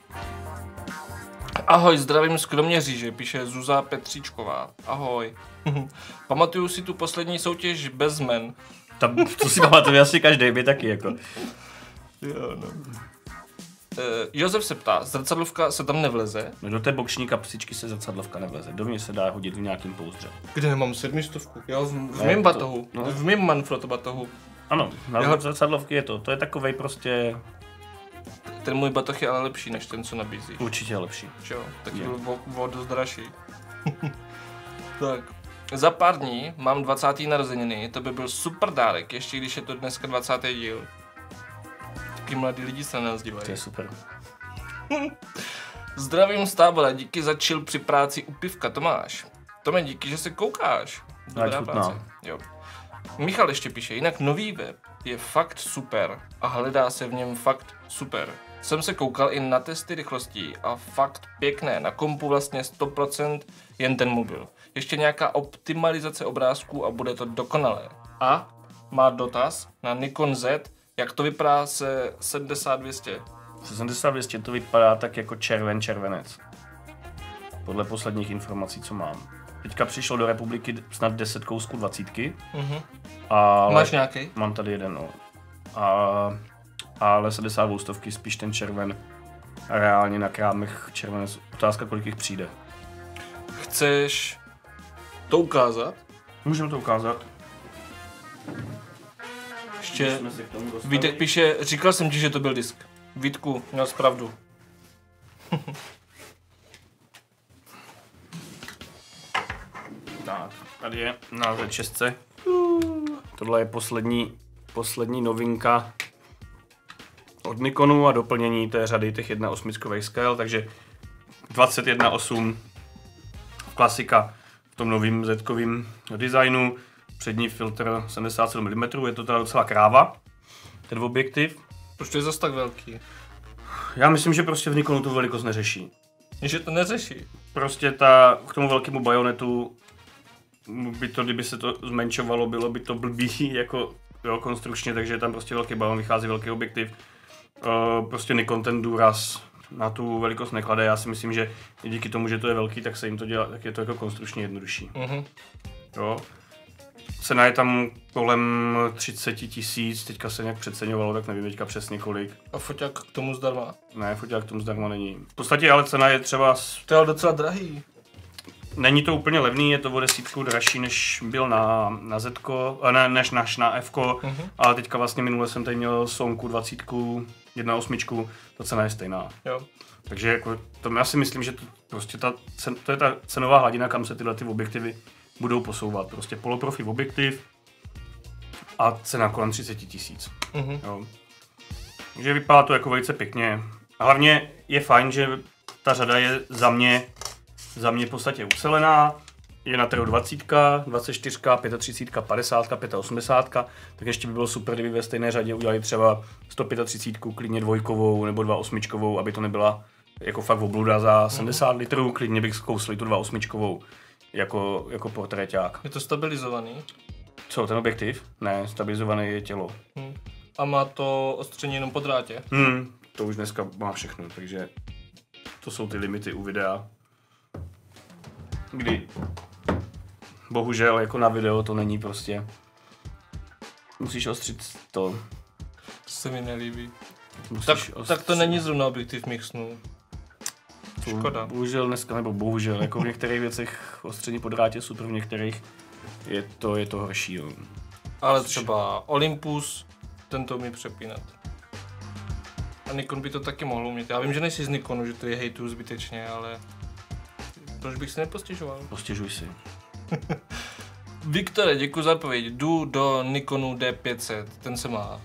Ahoj, zdravím z Kroměříže, píše Zuzá Petříčková. Ahoj. Pamatuju si tu poslední soutěž bez men. Ta, to si pamatuje asi každý, by taky jako. Jo, no. Uh, Josef se ptá, zrcadlovka se tam nevleze? No do té boční kapsičky se zrcadlovka nevleze. Do mě se dá hodit v nějakým pouzdře. Kde nemám sedmistovku? Já v, v Ne, mém to- batohu, no. v mém Manfrotto batohu. Ano, na Já- zrcadlovky je to. To je takovej prostě Ten můj batoh je ale lepší než ten, co nabízí. určitě lepší. Že jo? Taky Je. byl o, o dost dražší. Tak. Za pár dní mám dvacáté narozeniny, to by byl super dárek, ještě když je to dneska dvacátý díl. Taky mladí lidi se na nás dívají. To je super. Zdravím z Tábora, díky za chill při práci u pivka, Tomáš. Tome, díky, že se koukáš. Dobrá Ať chutná. práce. Jo. Michal ještě píše, jinak nový web je fakt super a hledá se v něm fakt super. Jsem se koukal i na testy rychlostí a fakt pěkné, na kompu vlastně sto procent jen ten mobil. Ještě nějaká optimalizace obrázků a bude to dokonalé. A má dotaz na Nikon Z, jak to vypadá se sedmdesát dvě stě. sedmdesát dvě stě to vypadá tak jako červen červenec. Podle posledních informací, co mám. Teďka přišlo do republiky snad deset kousků dvacítky. Mhm. Ale Máš nějaký? mám tady jeden, no. A, ale sedmdesát dvě stovky spíš ten červen. A reálně na krámech červenec. Otázka, kolik jich přijde. Chceš to ukázat? Můžeme to ukázat. Ještě Jsme se k tomu dostali. Vítek píše, říkal jsem ti, že to byl disk. Vítku, měl jsi pravdu. Tak, tady je na Z šest. Tohle je poslední, poslední novinka od Nikonu a doplnění té řady těch jedna osmičkových skel, takže dvacet jedna osm klasika v tom novým Z-kovým designu, přední filtr sedmdesát sedm milimetrů, je to teda docela kráva, ten objektiv. Proč to je zas tak velký? Já myslím, že prostě v Nikonu tu velikost neřeší. Že to neřeší. Prostě ta, k tomu velkému bajonetu by to, kdyby se to zmenšovalo, bylo by to blbý jako jo, konstrukčně, takže je tam prostě velký bajon, vychází velký objektiv. Uh, prostě Nikon ten důraz na tu velikost neklade, já si myslím, že i díky tomu, že to je velký, tak se jim to dělá, tak je to jako konstrukčně jednodušší. Mhm. Jo. Cena je tam kolem třicet tisíc, teďka se nějak přeceňovalo, tak nevím teďka přesně kolik. A foťák k tomu zdarma. Ne, foťák k tomu zdarma není. V podstatě ale cena je třeba s To je ale docela drahý. Není to úplně levný, je to o desítku dražší, než byl na, na Zetko, ne, než naš na Fko, Mhm. ale teďka vlastně minule jsem tady měl Sonku dvacet, jedna osmičku, ta cena je stejná. Jo. Takže jako, to já si myslím, že to, prostě ta, cen, to je ta cenová hladina, kam se tyhle ty objektivy budou posouvat. Prostě poloprofi objektiv a cena kolem třicet tisíc. Mhm. Jo. Takže vypadá to jako velice pěkně. A hlavně je fajn, že ta řada je za mě v podstatě ucelená. Je na trhu dvacet, dvacet čtyři, třicet pět, padesát, osmdesát, tak ještě by bylo super, kdyby ve stejné řadě udělali třeba sto třicet pět, klidně dvojkovou nebo dva osmičkovou, aby to nebyla jako fakt obluda za sedmdesát litrů, klidně bych zkousli tu dva osmičkovou jako, jako portréťák. Je to stabilizovaný. Co, ten objektiv? Ne, stabilizované je tělo. Hm. A má to ostření jenom po drátě. Hmm, to už dneska má všechno, takže to jsou ty limity u videa, kdy bohužel jako na video to není prostě. Musíš ostřit to. To se mi nelíbí. Tak, tak to není zrovna objektiv mixnu. Škoda. Bohužel dneska, nebo bohužel, jako v některých věcech ostření po drátě super, v některých je to, je to horší. Jo. Ale třeba Olympus, ten to umí přepínat. A Nikon by to taky mohl umět. Já vím, že nejsi z Nikonu, že to je hejtu zbytečně, ale proč bych se nepostěžoval? Postěžuj si. Viktore, děkuji za odpověď. Jdu do Nikonu D pět set, ten se má.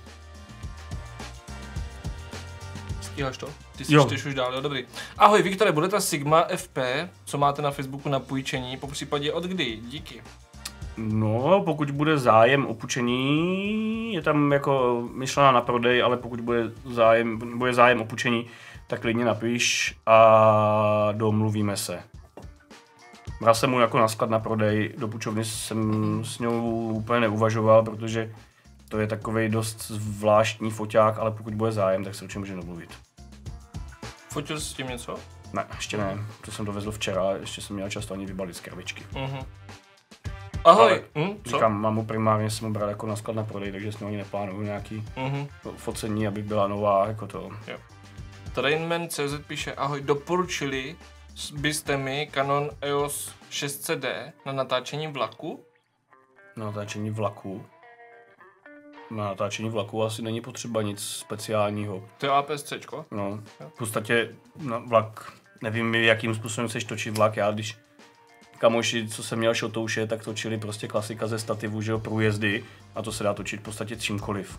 Stíháš to? Ty si čteš už dál, jo, dobrý. Ahoj Viktore, bude ta Sigma F P, co máte na Facebooku na půjčení, po případě od kdy? Díky. No, pokud bude zájem o půjčení, je tam jako myšlená na prodej, ale pokud bude zájem, bude zájem o půjčení, tak klidně napiš a domluvíme se. Bral jsem mu jako na sklad na prodej, do půjčovny jsem s ňou úplně neuvažoval, protože to je takovej dost zvláštní foťák, ale pokud bude zájem, tak se o čem může domluvit. Fotil jsi s tím něco? Ne, ještě ne, to jsem dovezl včera, ještě jsem měl často ani vybalit z krabičky. Uh-huh. Ahoj, ale, hm, co? Říkám, mám mu primárně jsem mu bral jako na sklad na prodej, takže s ním ani neplánuju nějaký uh-huh. focení, aby byla nová, jako to. Jo. Trainman C Z píše, ahoj, doporučili byste mi Canon E O S šest set D na natáčení vlaku? Na natáčení vlaku? Na natáčení vlaku asi není potřeba nic speciálního. To je A P S C čko? No, v podstatě na vlak, nevím jakým způsobem chceš točit vlak, já když kamoši, co jsem měl šotouše, tak točili prostě klasika ze stativu, že jo, průjezdy a to se dá točit v podstatě čímkoliv.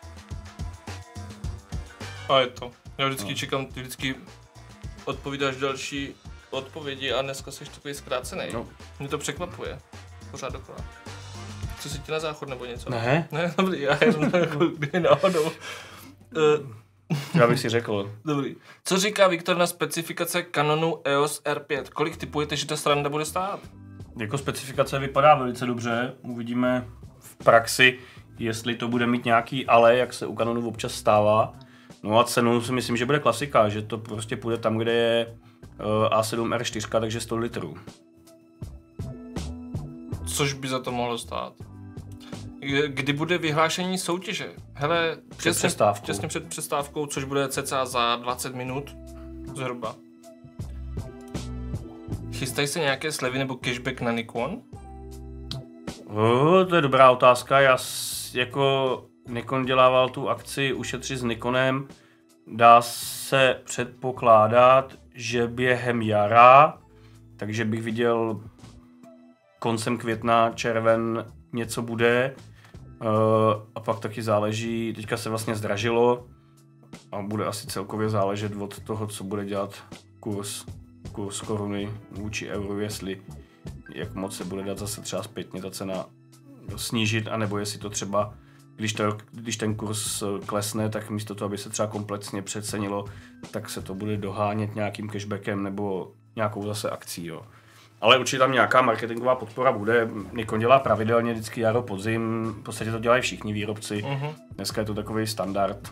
A je to. Já vždycky no. čekám, ty vždycky odpovídáš další odpovědi a dneska jsi takový zkrácený. No. Mě to překvapuje. Pořád dokola. Co si ti na záchod nebo něco? Ne. Ne, dobrý, já jenom jako kdy náhodou. Uh, já bych si řekl. Dobrý. Co říká Viktor na specifikace Canonu E O S R pět? Kolik typujete, že ta sranda bude stát? Jako specifikace vypadá velice dobře. Uvidíme v praxi, jestli to bude mít nějaký ale, jak se u Canonu občas stává. No a cenu si myslím, že bude klasika, že to prostě půjde tam, kde je uh, A sedm R čtyři, takže sto litrů. Což by za to mohlo stát. Kdy bude vyhlášení soutěže? Hele, před přestávkou. Těsně před přestávkou, což bude cca za dvacet minut zhruba. Chystají se nějaké slevy nebo cashback na Nikon? Oh, to je dobrá otázka. Já s, jako Nikon dělával tu akci Ušetři s Nikonem. Dá se předpokládat, že během jara, takže bych viděl koncem května, červen něco bude. Uh, a pak taky záleží, teďka se vlastně zdražilo a bude asi celkově záležet od toho, co bude dělat kurz, kurz koruny vůči euru, jestli jak moc se bude dát zase třeba zpětně ta cena snížit, anebo jestli to třeba, když, to, když ten kurz klesne, tak místo toho, aby se třeba kompletně přecenilo, tak se to bude dohánět nějakým cashbackem nebo nějakou zase akcí. Jo. Ale určitě tam nějaká marketingová podpora bude. Nikon dělá pravidelně vždycky jaro, podzim, v podstatě to dělají všichni výrobci. Uh-huh. Dneska je to takový standard.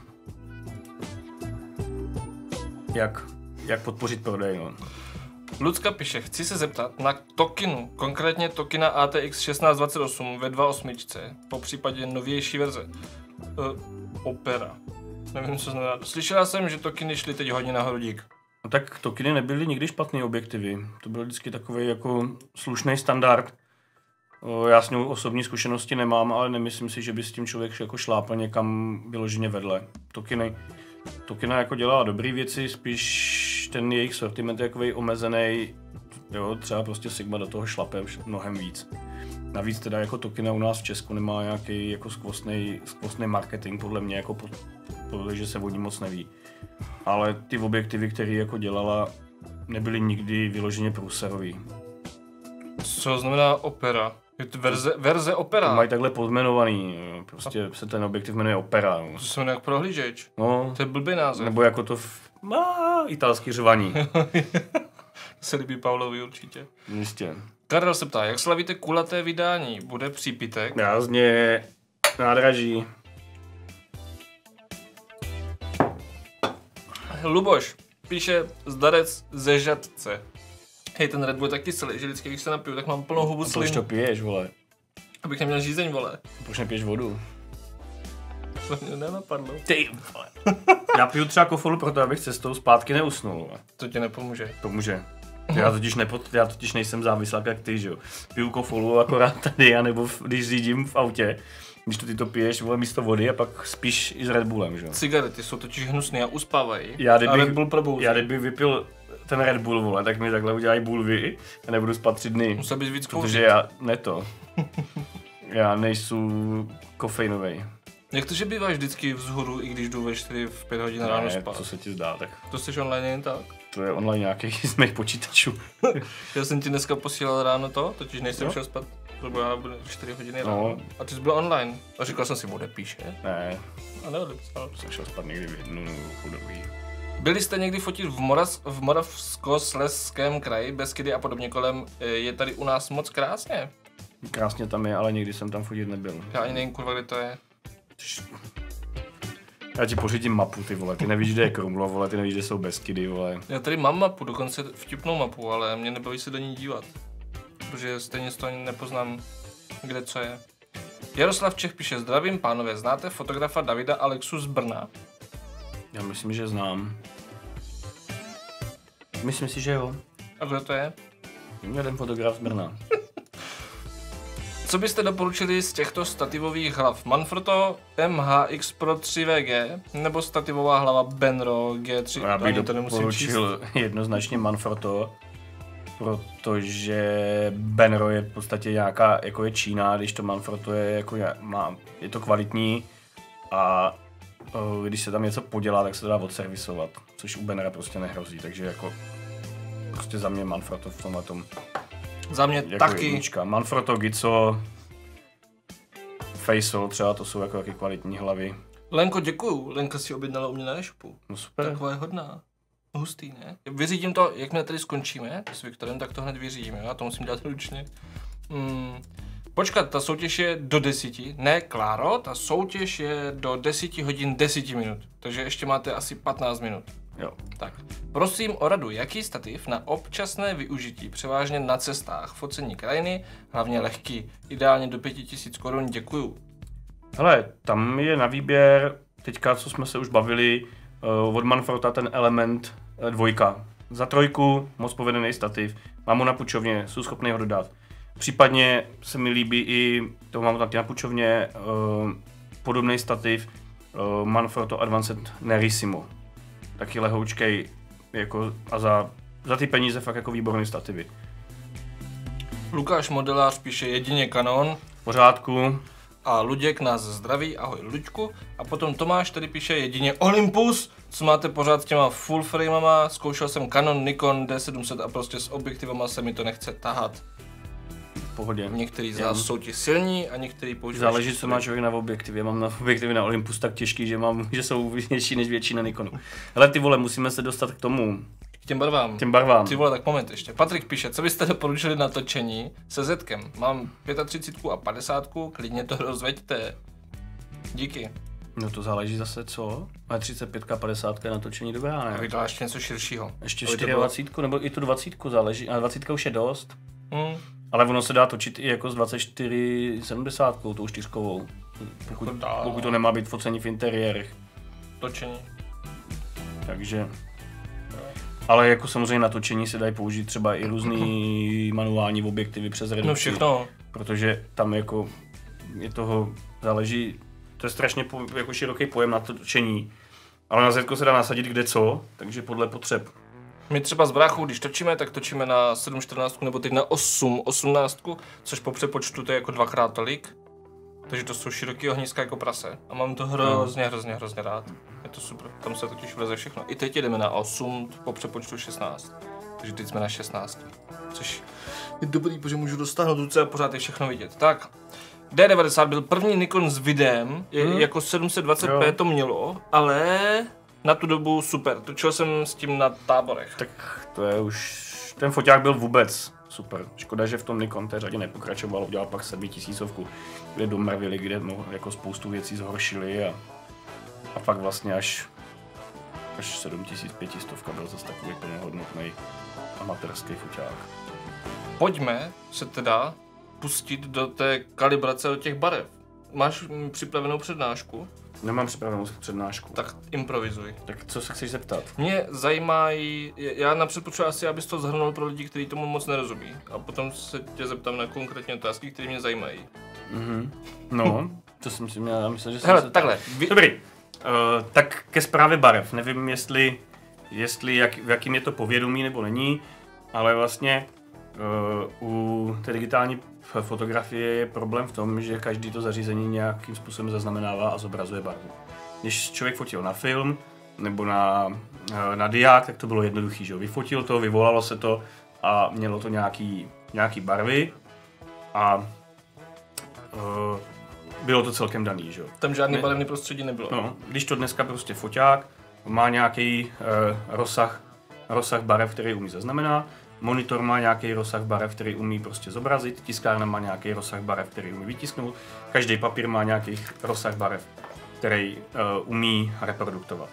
Jak, jak podpořit prodej, no. Lucka píše, chci se zeptat na Tokinu, konkrétně Tokina A T X šestnáct dvacet osm ve dva osm, po případě novější verze. Uh, Opera. Nevím, co znamená. Slyšela jsem, že Tokiny šly teď hodně na hrudík. No tak Tokiny nebyly nikdy špatný objektivy. To byl vždycky takový jako slušný standard. Já s ním osobní zkušenosti nemám, ale nemyslím si, že by s tím člověk jako šlápal někam vyloženě vedle. Tokiny, Tokina jako dělala dobré věci, spíš ten jejich sortiment je takový omezený. Jo, třeba prostě Sigma do toho šlape mnohem víc. Navíc teda jako Tokina u nás v Česku nemá nějaký jako skvostný, skvostný marketing, podle mě, jako protože se o ní moc neví. Ale ty objektivy, které jako dělala, nebyly nikdy vyloženě průserový. Co znamená Opera? Je to verze, verze Opera? To mají takhle pojmenovaný, prostě se ten objektiv jmenuje Opera. To se jmenuje jak prohlížeč. No, to je blbý název. Nebo jako to v... má italský řvaní. To se líbí Paulovi určitě. Jistě. Karel se ptá, jak slavíte kulaté vydání? Bude přípitek? Rázně, nádraží. Luboš píše zdarec ze Žadce. Hej, ten Red Bull je tak kyselý, že vždycky, když se napiju, tak mám plnou hubu Proč to slinu. piješ, vole? Abych neměl žízeň, vole. Proč nepiješ vodu? To mě nenapadlo. Ty vole. Já piju třeba kofolu proto, abych cestou zpátky neusnul. Vole. To ti nepomůže. Pomůže. Já totiž, nepot, já totiž nejsem závislák jak ty, že jo. Piju kofolu akorát tady, anebo v, když řídím v autě. Když to ty to piješ, vole, místo vody a pak spíš i s Red Bullem, že jo. Cigarety jsou totiž hnusný a uspávají. Já a kdybych, Red Bull probouzí. já kdyby vypil ten Red Bull, vole, tak mi takhle udělají bulvy a nebudu spát tři dny. Musel bys víc Protože kouřit. já, ne to. Já nejsou kofeinovej. Jak to, že býváš vždycky vzhůru, i když jdu ve čtyři v pět hodin ráno Ne, spát? co se ti zdá, tak To jsi online jen tak. to je online nějaký z mých počítačů. Já jsem ti dneska posílal ráno to, totiž nejsem Jo. šel spát. To bylo já byl čtyři hodiny No. ráno. A ty jsi byl online. A říkal jsem si, odepíše. Ne, A neodepsal. jsem šel spát někdy v jednu nebo v druhý. Byli jste někdy fotit v, Moraz, v Moravskoslezském kraji, Beskydy a podobně kolem? Je tady u nás moc krásně. Krásně tam je, ale nikdy jsem tam fotit nebyl. Já ani nevím, kurva, kde to je. Já ti pořídím mapu, ty vole, ty nevíš, kde je Krumlov, vole, ty nevíš, kde jsou Beskydy, vole. Já tady mám mapu, dokonce vtipnou mapu, ale mě nebaví se do ní dívat. Protože stejně z toho nepoznám, kde co je. Jaroslav Čech píše, zdravím pánové, znáte fotografa Davida Alexu z Brna? Já myslím, že znám. Myslím si, že jo. A kdo to je? Jeden fotograf z Brna. Co byste doporučili z těchto stativových hlav? Manfrotto M H X Pro tři V G nebo stativová hlava Benro G tři? Já bych Ani to nemusím číst. doporučil jednoznačně Manfrotto, protože Benro je v podstatě nějaká, jako je Čína, když to Manfrotto je, jako je, má, je to kvalitní a o, když se tam něco podělá, tak se to dá odservisovat, což u Benra prostě nehrozí, takže jako prostě za mě Manfrotto v tomhletom Za mě jako taky. jednička. Manfrotto, Gizo, Faisal třeba, to jsou jako taky kvalitní hlavy. Lenko, děkuju. Lenka si objednala u mě na e-shopu. No super. Taková je hodná. Hustý, ne? Vyřídím to, jakmile tady skončíme s Viktorem, tak to hned vyřídím, já to musím dělat ručně. Hmm. Počkat, ta soutěž je do deseti. Ne, Kláro, ta soutěž je do deseti hodin deset minut. Takže ještě máte asi patnáct minut. Jo. Tak, prosím o radu, jaký stativ na občasné využití, převážně na cestách, focení krajiny, hlavně lehký, ideálně do pěti tisíc korun, děkuju. Hele, tam je na výběr, teďka, co jsme se už bavili, uh, od Manfrotta ten Element uh, dvojka. Za trojku, moc povedený stativ, mám ho na půjčovně, jsou schopný ho dodat. Případně se mi líbí i, to mám taky na půjčovně, uh, podobný stativ uh, Manfrotto Advanced Nerissimo. Taky lehoučkej, jako, a za, za ty peníze fakt jako výborný stativy. Lukáš Modelář píše jedině Canon V pořádku. a Luděk nás zdraví, ahoj Luďku. A potom Tomáš tady píše jedině Olympus, co máte pořád s těma full framama, zkoušel jsem Canon, Nikon D sedm set a prostě s objektivama se mi to nechce tahat. V pohodě. Některý z nás jsou ti silní a některý používají. Záleží, co má člověk na objektivě. Mám na objektivy na Olympus tak těžký, že, mám, že jsou větší než větší na Nikonu. Ale ty vole, musíme se dostat k tomu, K těm barvám. těm barvám. Ty vole, tak moment ještě. Patrik píše, co byste doporučili na točení se Zetkem? Mám třicet pět a padesát, klidně to rozveďte. Díky. No to záleží zase co? A třicet pět a padesát je na točení dobrá, Já ne? bych dal ještě něco širšího. Ještě Aby to bylo- dvacet čtyři nebo i tu dvacet záleží. A dvacet už je dost. Hmm. Ale ono se dá točit i jako s dvacet čtyři sedmdesát, tou čtyřkovou. Pokud, Jako dá. pokud to nemá být focení v interiérech. Točení. Takže... Ale jako samozřejmě na točení se dají použít třeba i různý manuální objektivy přes redukci. No všechno. Protože tam jako je toho záleží, to je strašně po, jako široký pojem na točení. Ale na Zetko se dá nasadit kde co, takže podle potřeb. My třeba z bráchou, když točíme, tak točíme na sedm čtrnáct nebo teď na osm osmnáct, což po přepočtu to je jako dvakrát tolik. Takže to jsou široký ohniska jako prase. A mám to hrozně, hrozně, hrozně rád. Je to super, tam se totiž vleze všechno. I teď jdeme na osm, po přepočtu šestnáct. Takže teď jsme na šestnáct. Což je dobrý, protože můžu dostáhnout ruce a pořád je všechno vidět. Tak, D devadesát byl první Nikon s videem, je, Hmm. jako sedm set dvacet p Jo. to mělo, ale na tu dobu super. Točil jsem s tím na táborech. Tak to je už, ten foťák byl vůbec super. Škoda, že v tom Nikon té řadě nepokračoval, udělal pak sedmi tisícovku, kde domrvili, kde no, jako spoustu věcí zhoršili a, a pak vlastně až, až sedm tisíc pět set byl zase takový plnohodnotný. amatérský foťák. Pojďme se teda pustit do té kalibrace do těch barev. Máš připravenou přednášku? Nemám připravenou přednášku. Tak improvizuj. Tak co se chceš zeptat? Mě zajímají, já napřed potřebuji asi, abys to zhrnul pro lidi, kteří tomu moc nerozumí. A potom se tě zeptám na konkrétní otázky, které mě zajímají. Mhm. No, to jsem si měl, já myslím, že jsem Hele, se... takhle. Vy... Dobrý. Uh, tak ke zprávě barev. Nevím, jestli, jestli jak, v jakým je to povědomí nebo není, ale vlastně uh, u té digitální fotografie je problém v tom, že každý to zařízení nějakým způsobem zaznamenává a zobrazuje barvu. Když člověk fotil na film nebo na, na diák, tak to bylo jednoduchý, že jo. Vyfotil to, vyvolalo se to a mělo to nějaký, nějaký barvy a uh, bylo to celkem daný, že jo. Tam žádný Ne- barevný prostředí nebylo. No, když to dneska prostě foťák má nějaký uh, rozsah, rozsah barev, který umí zaznamenat, monitor má nějaký rozsah barev, který umí prostě zobrazit, tiskárna má nějaký rozsah barev, který umí vytisknout, každý papír má nějaký rozsah barev, který uh, umí reproduktovat.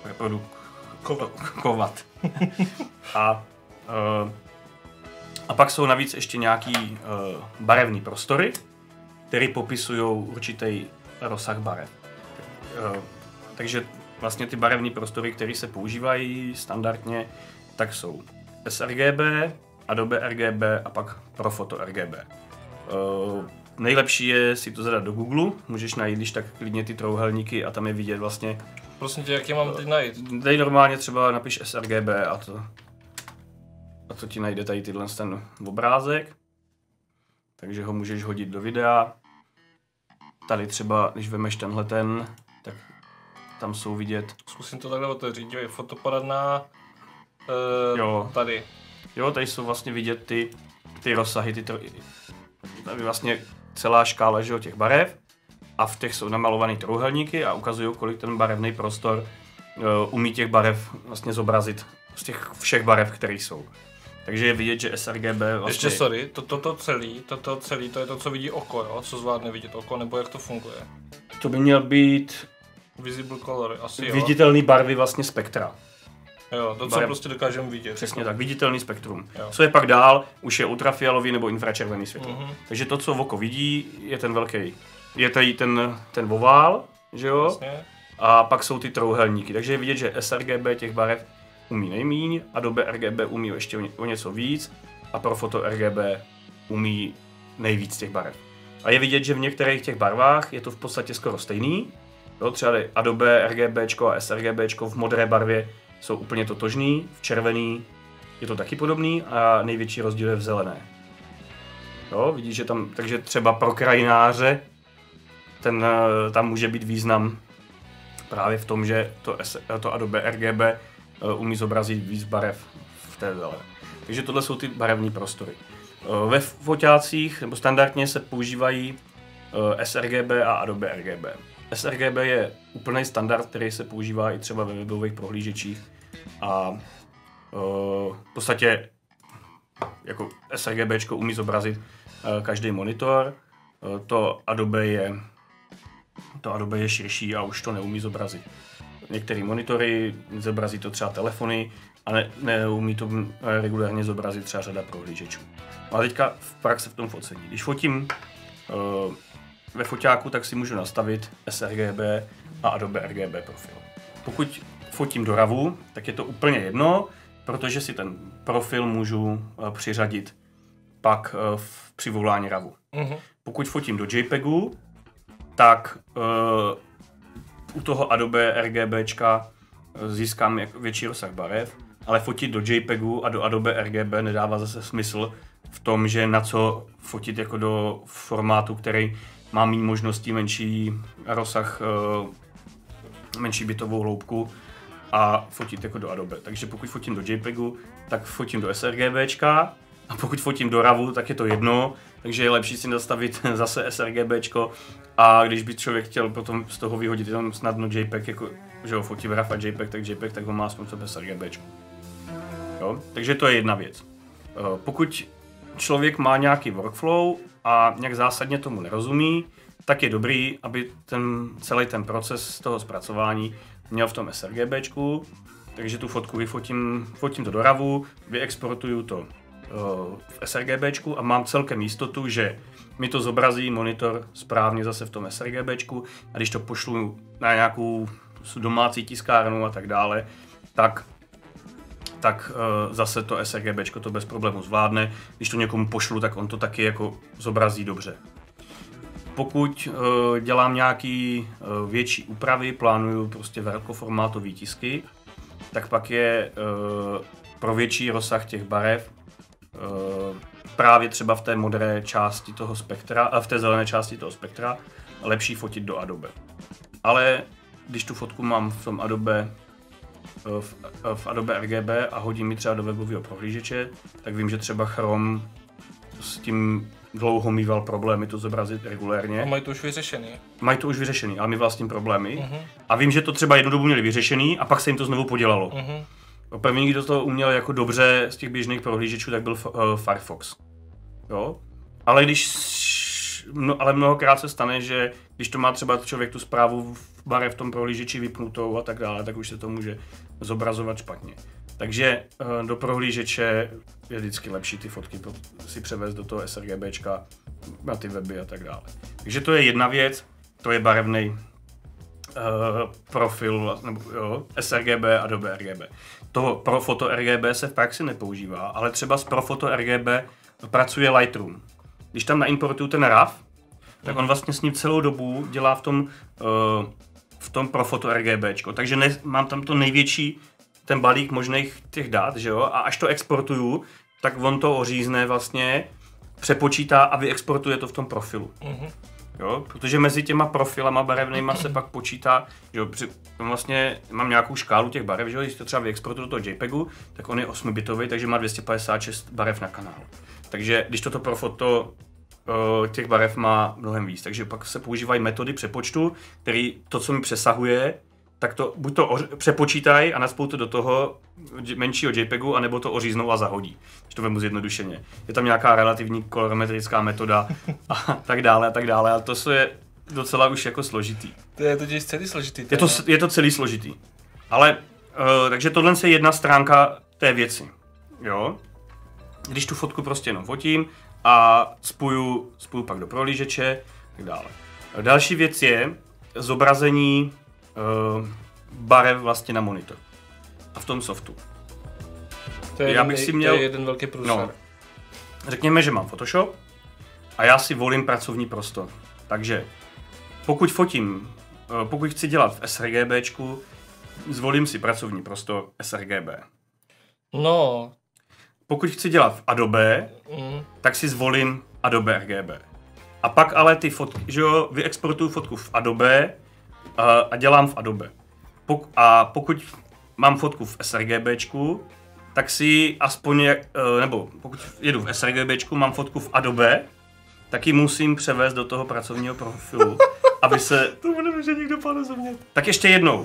Reprodukovat. a, uh, a pak jsou navíc ještě nějaký uh, barevný prostory, které popisují určitý rozsah barev. Uh, takže vlastně ty barevné prostory, které se používají standardně, tak jsou sRGB, Adobe R G B a pak Profoto R G B. Uh, nejlepší je si to zadat do Google, můžeš najít, když tak klidně ty trouhelníky a tam je vidět vlastně. Prosím tě, jak je mám teď najít? Tady normálně třeba napiš sRGB a to, a to ti najde tady tyhle ten obrázek. Takže ho můžeš hodit do videa. Tady třeba, když vemeš tenhle ten, tak tam jsou vidět. Zkusím to takhle otevřít, dívej, fotoporadna, uh, Jo. tady. Jo, tady jsou vlastně vidět ty, ty rozsahy, ty tro... tady vlastně celá škála, že jo, těch barev a v těch jsou namalované trouhelníky a ukazují, kolik ten barevný prostor uh, umí těch barev vlastně zobrazit z těch všech barev, které jsou. Takže je vidět, že sRGB vlastně... Ještě sorry, to, toto celý, toto celý, to je to, co vidí oko, jo? Co zvládne vidět oko, nebo jak to funguje? To by měl být Visible color, asi jo. viditelný barvy vlastně spektra. Jo, to, co Barev. prostě dokážeme vidět. Přesně tak, viditelný spektrum. Jo. Co je pak dál, už je ultrafialový nebo infračervený světlo. Mhm. Takže to, co oko vidí, je ten velký. Je tady ten, ten ovál, že jo? Vlastně. A pak jsou ty trouhelníky. Takže je vidět, že sRGB těch barev umí nejmíň, Adobe R G B umí ještě o, ně, o něco víc a Profoto R G B umí nejvíc těch barev. A je vidět, že v některých těch barvách je to v podstatě skoro stejný. Jo, třeba Adobe RGBčko a sRGBčko v modré barvě jsou úplně totožný, v červený je to taky podobný a největší rozdíl je v zelené. Jo, vidíš, že tam, takže třeba pro krajináře ten, tam může být význam právě v tom, že to, to Adobe R G B umí zobrazit víc barev v té zelené. Takže tohle jsou ty barevné prostory. Ve foťácích nebo standardně se používají sRGB a Adobe R G B. sRGB je úplný standard, který se používá i třeba ve webových prohlížečích a uh, v podstatě jako sRGBčko umí zobrazit uh, každý monitor. Uh, to Adobe je to Adobe je širší a už to neumí zobrazit. Některé monitory zobrazí to třeba telefony a ne, neumí to regulárně zobrazit třeba řada prohlížečů. A teďka v praxi v tom focení. Když fotím uh, ve foťáku, tak si můžu nastavit sRGB a Adobe R G B profil. Pokud fotím do ravu, tak je to úplně jedno, protože si ten profil můžu uh, přiřadit pak uh, v přivolání ravu. Mhm. Pokud fotím do JPEGu, tak uh, u toho Adobe RGBčka získám jak větší rozsah barev, ale fotit do JPEGu a do Adobe R G B nedává zase smysl v tom, že na co fotit jako do formátu, který má méně možností, menší rozsah, uh, menší bitovou hloubku a fotit jako do Adobe. Takže pokud fotím do JPEGu, tak fotím do sRGBčka a pokud fotím do ravu, tak je to jedno, takže je lepší si nastavit zase sRGBčko a když by člověk chtěl potom z toho vyhodit jenom snadno JPEG, jako, že ho fotí rav a JPEG, tak JPEG, tak ho má aspoň v sRGBčku. Jo? Takže to je jedna věc. Pokud člověk má nějaký workflow a nějak zásadně tomu nerozumí, tak je dobrý, aby ten celý ten proces toho zpracování měl v tom sRGBčku. takže tu fotku vyfotím, fotím to do ravu, vyexportuju to uh, v sRGBčku a mám celkem jistotu, že mi to zobrazí monitor správně zase v tom sRGBčku a když to pošlu na nějakou domácí tiskárnu a tak dále, tak tak uh, zase to sRGBčko to bez problému zvládne. Když to někomu pošlu, tak on to taky jako zobrazí dobře. Pokud uh, dělám nějaký uh, větší úpravy, plánuju prostě velkoformátový tisky, tak pak je uh, pro větší rozsah těch barev uh, právě třeba v té modré části toho spektra a v té zelené části toho spektra lepší fotit do Adobe. Ale když tu fotku mám v tom Adobe V, v Adobe R G B a hodí mi třeba do webového prohlížeče, tak vím, že třeba Chrome s tím dlouho mýval problémy to zobrazit regulérně. A mají to už vyřešený. Mají to už vyřešený, ale my vlastním problémy. Uh-huh. A vím, že to třeba jednu dobu měli vyřešený a pak se jim to znovu podělalo. Uh-huh. První, kdo to uměl jako dobře z těch běžných prohlížečů, tak byl uh, Firefox. Jo? Ale když no, ale mnohokrát se stane, že když to má třeba člověk tu zprávu v barev v tom prohlížeči vypnutou a tak dále, tak už se to může zobrazovat špatně. Takže uh, do prohlížeče je vždycky lepší ty fotky si převést do toho sRGBčka na ty weby a tak dále. Takže to je jedna věc, to je barevný uh, profil, nebo jo, sRGB a Adobe R G B. To pro foto R G B se v praxi nepoužívá, ale třeba s pro foto R G B pracuje Lightroom. Když tam naimportuju ten RAW, tak on vlastně s ním celou dobu dělá v tom, uh, v tom pro foto RGBčko. Takže ne, mám tam to největší, ten balík možných těch dat, že jo? A až to exportuju, tak on to ořízne vlastně, přepočítá a vyexportuje to v tom profilu. Mm-hmm. Jo? Protože mezi těma profilama barevnejma se pak počítá, že jo? Při, vlastně mám nějakou škálu těch barev, že jo? Když to třeba vyexportuju do toho JPEGu, tak on je osmibitový, takže má dvě stě padesát šest barev na kanál. Takže když toto pro foto těch barev má mnohem víc, takže pak se používají metody přepočtu, který to, co mi přesahuje, tak to buď to oř- přepočítají a naspou to do toho menšího JPEGu, anebo to oříznou a zahodí, když to vemu zjednodušeně. Je tam nějaká relativní kolorimetrická metoda a tak dále a tak dále, a to je docela už jako složitý. To je totiž celý složitý. Je to, je to celý složitý, ale uh, takže tohle je jedna stránka té věci, jo. Když tu fotku prostě jenom fotím a spoju, spoju pak do prohlížeče a tak dále. Další věc je zobrazení uh, barev vlastně na monitor a v tom softu. To je, já bych jeden, si měl, to je jeden velký průser. No, řekněme, že mám Photoshop a já si volím pracovní prostor. Takže pokud fotím, uh, pokud chci dělat v sRGBčku, zvolím si pracovní prostor sRGB. No. Pokud chci dělat v Adobe, mm. tak si zvolím Adobe R G B. A pak ale ty fotky, že jo, vyexportuju fotku v Adobe a, a dělám v Adobe. Pok- a pokud mám fotku v sRGBčku, tak si aspoň, nebo pokud jedu v sRGBčku, mám fotku v Adobe, tak ji musím převést do toho pracovního profilu, aby se... To bude, že někdo porozumět. Tak ještě jednou.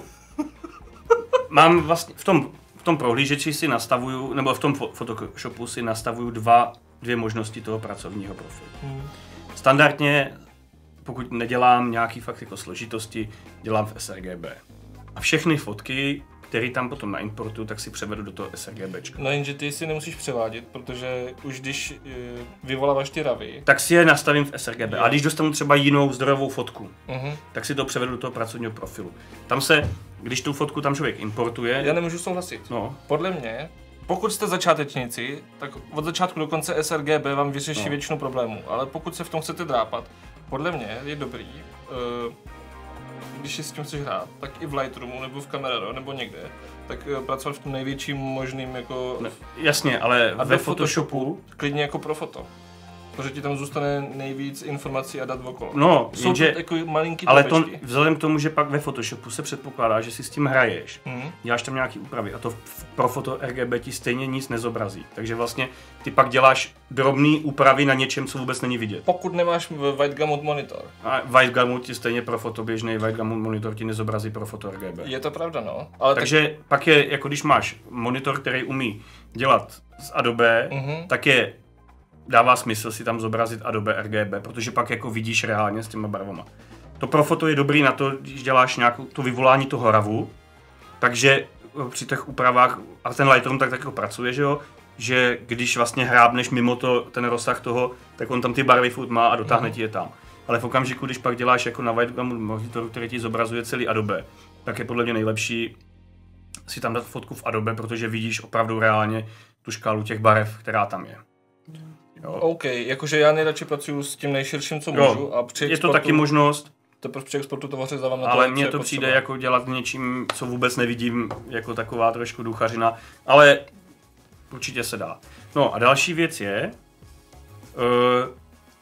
Mám vlastně v tom... V tom prohlížeči si nastavuju, nebo v tom Photoshopu si nastavuju dva, dvě možnosti toho pracovního profilu. Hmm. Standardně, pokud nedělám nějaký fakt jako složitosti, dělám v sRGB. A všechny fotky, které tam potom naimportuju, tak si převedu do toho sRGBčka. No jenže ty si nemusíš převádět, protože už když uh, vyvoláváš ty ravy, tak si je nastavím v sRGB. Jo. A když dostanu třeba jinou zdrojovou fotku, uh-huh. tak si to převedu do toho pracovního profilu. Tam se, když tu fotku tam člověk importuje... Já nemůžu souhlasit. No. Podle mě, pokud jste začátečníci, tak od začátku do konce sRGB vám vyřeší no. většinu problémů. Ale pokud se v tom chcete drápat, podle mě je dobrý, uh, když si s tím chceš hrát, tak i v Lightroomu nebo v Camera Raw nebo někde, tak uh, pracovat v tom největším možným jako... No, jasně, ale a ve ve Photoshopu... Photoshopu klidně jako pro foto. Protože ti tam zůstane nejvíc informací a dat okolo. No, jsou jenže, to takový malinký ale to, vzhledem k tomu, že pak ve Photoshopu se předpokládá, že si s tím hraješ, mm. děláš tam nějaký úpravy a to pro foto R G B ti stejně nic nezobrazí. Takže vlastně ty pak děláš drobné úpravy na něčem, co vůbec není vidět. Pokud nemáš white gamut monitor. A white gamut ti stejně pro foto běžný white gamut monitor ti nezobrazí pro foto R G B. Je to pravda, no. Ale takže tak... pak je, jako když máš monitor, který umí dělat z Adobe, mm-hmm. tak je dává smysl si tam zobrazit Adobe R G B, protože pak jako vidíš reálně s těma barvama. To pro foto je dobrý na to, když děláš nějakou to vyvolání toho ravu, takže při těch úpravách, a ten Lightroom tak taky pracuje, že jo, že když vlastně hrábneš mimo to, ten rozsah toho, tak on tam ty barvy furt má a dotáhne ti je tam. Ale v okamžiku, když pak děláš jako na wide monitoru, který ti zobrazuje celý Adobe, tak je podle mě nejlepší si tam dát fotku v Adobe, protože vidíš opravdu reálně tu škálu těch barev, která tam je. Jo. OK, jakože já nejradši pracuju s tím nejširším, co jo, můžu. A při je to taky možnost. Teprve při exportu to zařezávám na to, ale mně to přijde potřeba. Jako dělat něčím, co vůbec nevidím, jako taková trošku duchařina, ale určitě se dá. No a další věc je uh,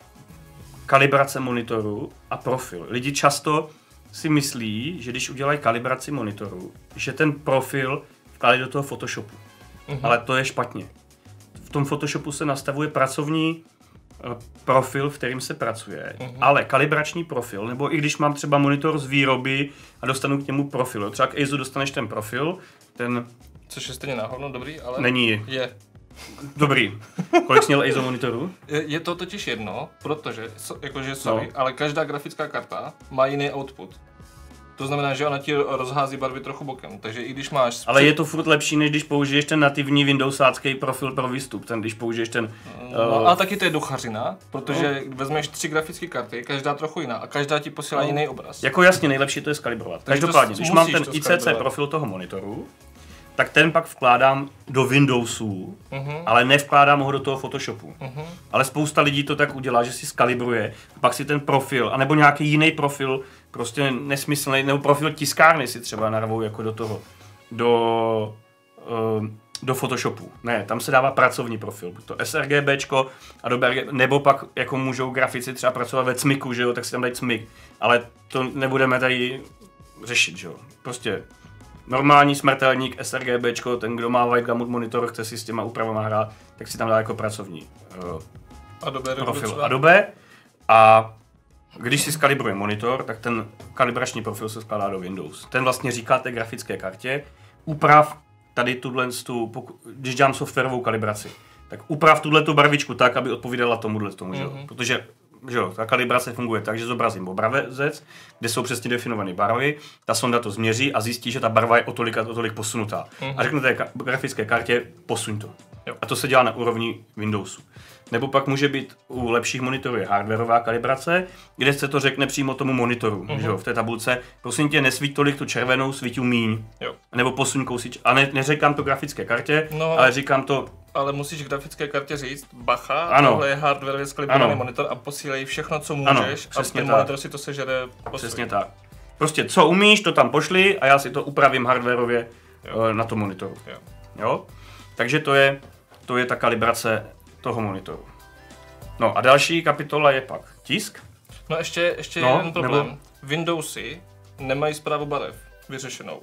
kalibrace monitoru a profil. Lidi často si myslí, že když udělají kalibraci monitoru, že ten profil vkládají do toho Photoshopu. Uh-huh. Ale to je špatně. V tom Photoshopu se nastavuje pracovní profil, v kterým se pracuje, uh-huh. ale kalibrační profil, nebo i když mám třeba monitor z výroby a dostanu k němu profil, třeba k A Z U dostaneš ten profil, ten... Což je stejně náhodno dobrý, ale... Není. Je. Dobrý. Kolik sněl A Z U monitoru? Je, je to totiž jedno, protože, jakože sorry, no. ale každá grafická karta má jiný output. To znamená, že ona ti rozhází barvy trochu bokem, takže i když máš... Ale je to furt lepší, než když použiješ ten nativní windowsácký profil pro výstup, ten když použiješ ten... No, uh... A taky to je duchařina, protože no. vezmeš tři grafické karty, každá trochu jiná a každá ti posílá no. jiný obraz. Jako jasně, nejlepší to je skalibrovat. Každopádně, když mám ten I C C profil toho monitoru, tak ten pak vkládám do Windowsu, uh-huh. ale nevkládám ho do toho Photoshopu. Uh-huh. Ale spousta lidí to tak udělá, že si skalibruje, pak si ten profil, anebo nějaký jiný profil, prostě nesmyslný, nebo profil tiskárny si třeba narvou jako do toho, do, uh, do Photoshopu. Ne, tam se dává pracovní profil, buď to sRGBčko, Adobe R G B, nebo pak jako můžou grafici třeba pracovat ve cmiku, že jo, tak si tam dají cmik, ale to nebudeme tady řešit, že jo, prostě normální smrtelník sRGBčko, ten, kdo má wide gamut monitor, chce si s těma úpravama hrát, tak si tam dá jako pracovní uh, Adobe profil Adobe. A když si skalibruje monitor, tak ten kalibrační profil se skládá do Windows. Ten vlastně říká té grafické kartě, uprav tady tuhle, pokud, když dělám softwarovou kalibraci, tak uprav tuhle barvičku tak, aby odpovídala tomuhle tomu, mm-hmm. že? Protože že jo, ta kalibrace funguje tak, že zobrazím obrazec, kde jsou přesně definované barvy, ta sonda to změří a zjistí, že ta barva je o tolik a o tolik posunutá. Mm-hmm. A řekne té ka- grafické kartě, posuň to. Jo. A to se dělá na úrovni Windowsu. Nebo pak může být u lepších monitorů hardwareová kalibrace, kde se to řekne přímo tomu monitoru, mm-hmm. že jo, v té tabulce. Prosím tě, nesvíť tolik tu červenou, svítí míň. Jo. Nebo posuň kousič. A ne, neříkám to grafické kartě, no, ale říkám to... Ale musíš grafické kartě říct, bacha, ano. tohle je hardwareově skalibrovaný monitor a posílej všechno, co můžeš, ano, a ten tak. monitor si to sežere po Přesně tak. Prostě co umíš, to tam pošli a já si to upravím hardwareově jo. na tom monitoru. Jo. Jo? Takže to je, to je ta kalibrace toho monitoru. No a další kapitola je pak tisk. No ještě, ještě no, jeden problém. Nebo... Windowsy nemají správu barev vyřešenou.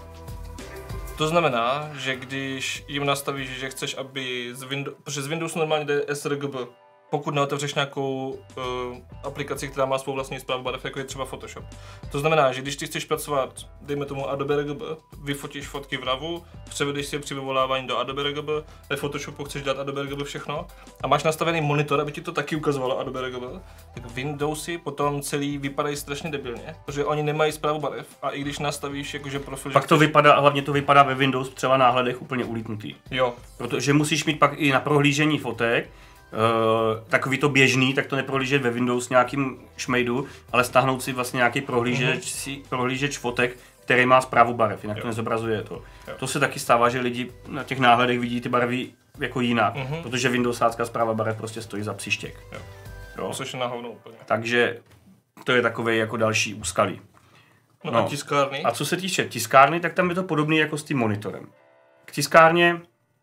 To znamená, že když jim nastavíš, že chceš, aby z Windows, protože z Windowsu normálně jde sRGB, pokud neotevřeš nějakou uh, aplikaci, která má svou vlastní správu barev, jako je třeba Photoshop. To znamená, že když ty chceš pracovat, dejme tomu Adobe R G B, vyfotíš fotky v ravu, převedeš si je při vyvolávání do Adobe R G B, ve Photoshopu chceš dát Adobe R G B všechno a máš nastavený monitor, aby ti to taky ukazovalo Adobe R G B, tak Windowsy potom celý vypadají strašně debilně, protože oni nemají správu barev a i když nastavíš jakože profil... Pak to vypadá, hlavně to vypadá ve Windows třeba náhledech úplně ulítnutý. Jo. Protože musíš mít pak i na prohlížení fotek, Uh, takový to běžný, tak to neprohlížet ve Windows nějakým šmejdu, ale stáhnout si vlastně nějaký prohlížeč, mm-hmm. si, prohlížeč fotek, který má správu barev, jinak jo. to nezobrazuje to. Jo. To se taky stává, že lidi na těch náhledech vidí ty barvy jako jinak, mm-hmm. protože Windowsácká správa barev prostě stojí za příštěk. Jo. Jo. To se na hovno úplně. Takže to je takový jako další úskalí. No, no a tiskárny? A co se týče tiskárny, tak tam je to podobné jako s tím monitorem. K tiskárně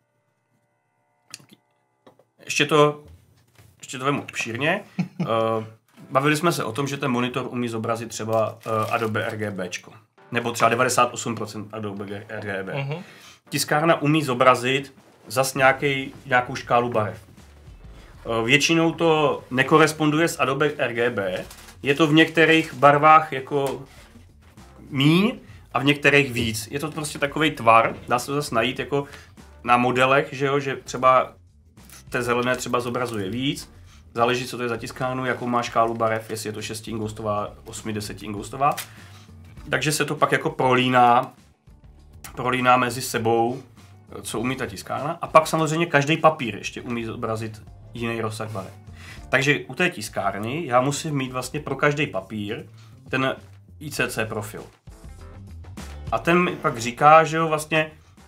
Ještě to, ještě to vemu obšírně. Uh, bavili jsme se o tom, že ten monitor umí zobrazit třeba uh, Adobe RGBčko. Nebo třeba devadesát osm procent Adobe R G B. Uh-huh. Tiskárna umí zobrazit zas nějaký, nějakou škálu barev. Uh, většinou to nekoresponduje s Adobe R G B. Je to v některých barvách jako míň a v některých víc. Je to prostě takovej tvar, dá se to zase najít jako na modelech, že jo, že třeba té zelené třeba zobrazuje víc, záleží, co to je za tiskárnu, jakou má škálu barev, jestli je to šest ingoustová, osm deset ingoustová. Takže se to pak jako prolíná prolíná mezi sebou, co umí ta tiskárna. A pak samozřejmě každý papír ještě umí zobrazit jiný rozsah barev. Takže u té tiskárny já musím mít vlastně pro každý papír ten I C C profil. A ten mi pak říká, že jo, vlastně,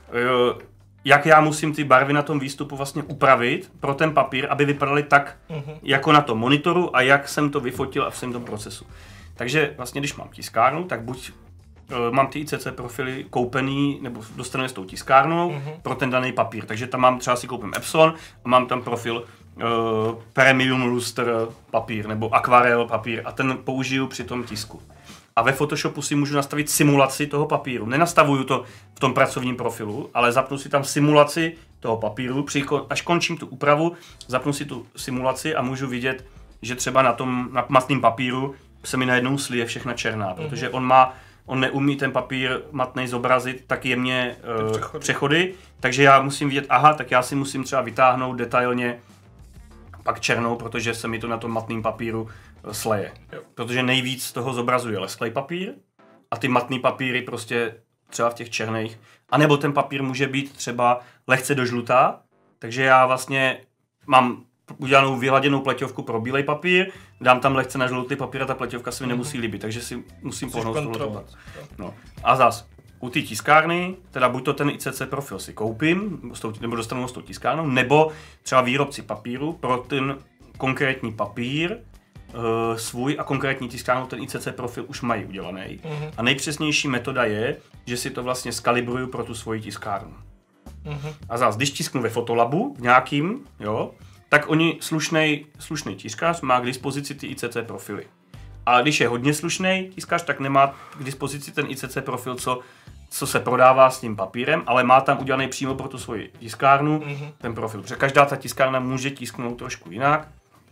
jak já musím ty barvy na tom výstupu vlastně upravit pro ten papír, aby vypadaly tak, uh-huh. jako na tom monitoru a jak jsem to vyfotil a v svém tom procesu. Takže vlastně, když mám tiskárnu, tak buď mám ty I C C profily koupený, nebo dostanou s tou tiskárnou uh-huh. pro ten daný papír. Takže tam mám třeba si koupím Epson a mám tam profil uh, Premium Luster papír nebo Aquarel papír a ten použiju při tom tisku. A ve Photoshopu si můžu nastavit simulaci toho papíru. Nenastavuju to v tom pracovním profilu, ale zapnu si tam simulaci toho papíru. Až končím tu úpravu, zapnu si tu simulaci a můžu vidět, že třeba na tom na matném papíru se mi najednou slije všechna černá, mm-hmm. protože on má On neumí ten papír matnej zobrazit tak jemně uh, přechody. přechody, takže já musím vidět, aha, tak já si musím třeba vytáhnout detailně pak černou, protože se mi to na tom matném papíru uh, sleje. Jo. Protože nejvíc z toho zobrazuje lesklej papír a ty matný papíry prostě třeba v těch černých, anebo ten papír může být třeba lehce do žlutá, takže já vlastně mám udělanou vyhladěnou pleťovku pro bílej papír, dám tam lehce na žlutý papír a ta pleťovka se mi nemusí líbit, takže si musím pohnout z tohoto. No. A zas, u té tiskárny, teda buď to ten I C C profil si koupím, nebo dostanu s tou tiskárnou, nebo třeba výrobci papíru pro ten konkrétní papír uh, svůj a konkrétní tiskárnu ten I C C profil už mají udělaný. Mm-hmm. A nejpřesnější metoda je, že si to vlastně skalibruju pro tu svoji tiskárnu. Mm-hmm. A zas, když tisknu ve Fotolabu v nějakým, jo, tak oni slušnej, slušný tiskař má k dispozici ty I C C profily. A když je hodně slušný tiskař, tak nemá k dispozici ten I C C profil, co, co se prodává s tím papírem, ale má tam udělaný přímo pro tu svoji tiskárnu mm-hmm. ten profil. Protože každá ta tiskárna může tisknout trošku jinak.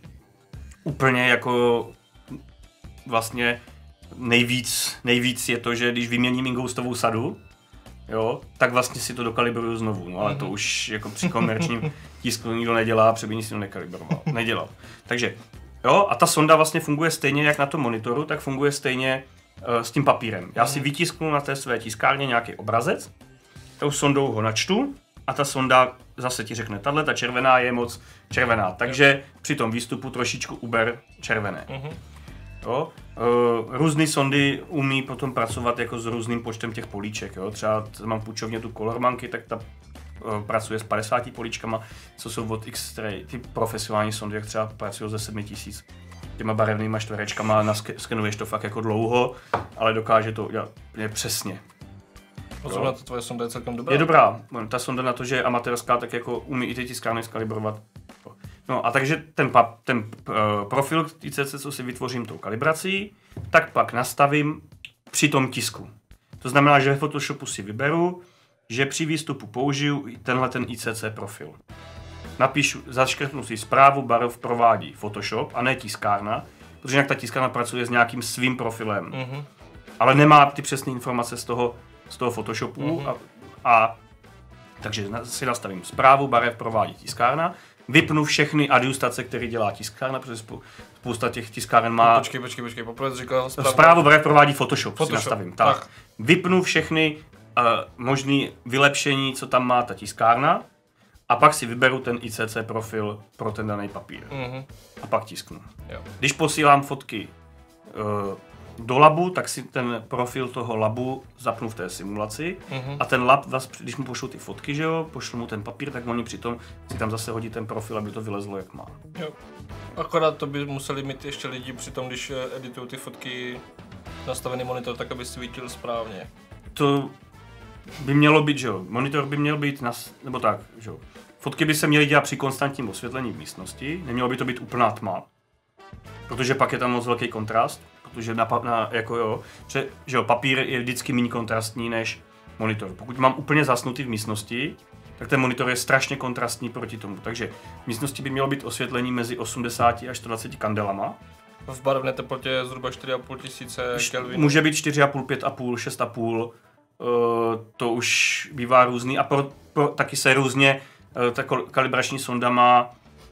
Úplně jako vlastně nejvíc, nejvíc je to, že když vyměním ingoustovou sadu, jo, tak vlastně si to dokalibruju znovu, no ale to už jako při komerčním tisku nikdo nedělá, přebění si to nekalibroval, nedělal. Takže, jo, a ta sonda vlastně funguje stejně jak na tom monitoru, tak funguje stejně uh, s tím papírem. Já si vytisknu na té své tiskárně nějaký obrazec, tou sondou ho načtu a ta sonda zase ti řekne, tahle ta červená je moc červená, takže při tom výstupu trošičku uber červené. Jo. Uh, různé sondy umí potom pracovat jako s různým počtem těch políček. Jo. Třeba mám v půjčovně tu Color Monkey, tak ta uh, pracuje s padesáti políčkama, co jsou od X-Ray. Ty profesionální sondy, jak třeba pracují ze sedmi tisíc těma barevnýma čtverečkama, naskenuješ to fakt jako dlouho, ale dokáže to udělat přesně. Pozor na to, tvoje sonda je celkem dobrá. Je dobrá. Ta sonda na to, že je amatérská, tak jako umí i ty tiskárny skalibrovat. No a takže ten, pap, ten uh, profil I C C, co si vytvořím tou kalibrací, tak pak nastavím při tom tisku. To znamená, že ve Photoshopu si vyberu, že při výstupu použiju tenhle ten I C C profil. Napíšu, zaškrtnu si zprávu, barev provádí Photoshop a ne tiskárna, protože jinak ta tiskárna pracuje s nějakým svým profilem. Mm-hmm. Ale nemá ty přesné informace z toho, z toho Photoshopu mm-hmm. a, a takže si nastavím zprávu, barev provádí tiskárna. Vypnu všechny adjustace, které dělá tiskárna, protože spousta těch tiskáren má... Počkej, počkej, počkej, poprvé říkal zprávu. Zprávu barev provádí Photoshop, Photoshop si nastavím. Tak. tak. Vypnu všechny uh, možné vylepšení, co tam má ta tiskárna a pak si vyberu ten I C C profil pro ten daný papír. Mm-hmm. A pak tisknu. Jo. Když posílám fotky uh, do labu, tak si ten profil toho labu zapnu v té simulaci mm-hmm. a ten lab, když mu pošlu ty fotky, že jo, pošlu mu ten papír, tak oni přitom si tam zase hodí ten profil, aby to vylezlo jak má. Jo. Akorát to by museli mít ještě lidi přitom, když editují ty fotky nastavený monitor, tak aby svítil správně. To by mělo být, že jo, monitor by měl být, nas, nebo tak, že jo. Fotky by se měly dělat při konstantním osvětlení v místnosti, nemělo by to být úplná tma, protože pak je tam moc velký kontrast. Protože na, na, jako jo, že, že jo, papír je vždycky méně kontrastní než monitor. Pokud mám úplně zasnutý v místnosti, tak ten monitor je strašně kontrastní proti tomu. Takže v místnosti by mělo být osvětlení mezi osmdesáti až sto dvaceti kandelama. V barevné teplotě je zhruba čtyři a půl tisíce Kelvinů. Může být čtyři a půl, pět a půl, šest a půl. Uh, to už bývá různý a pro, pro, taky se různě uh, ta kalibrační sonda má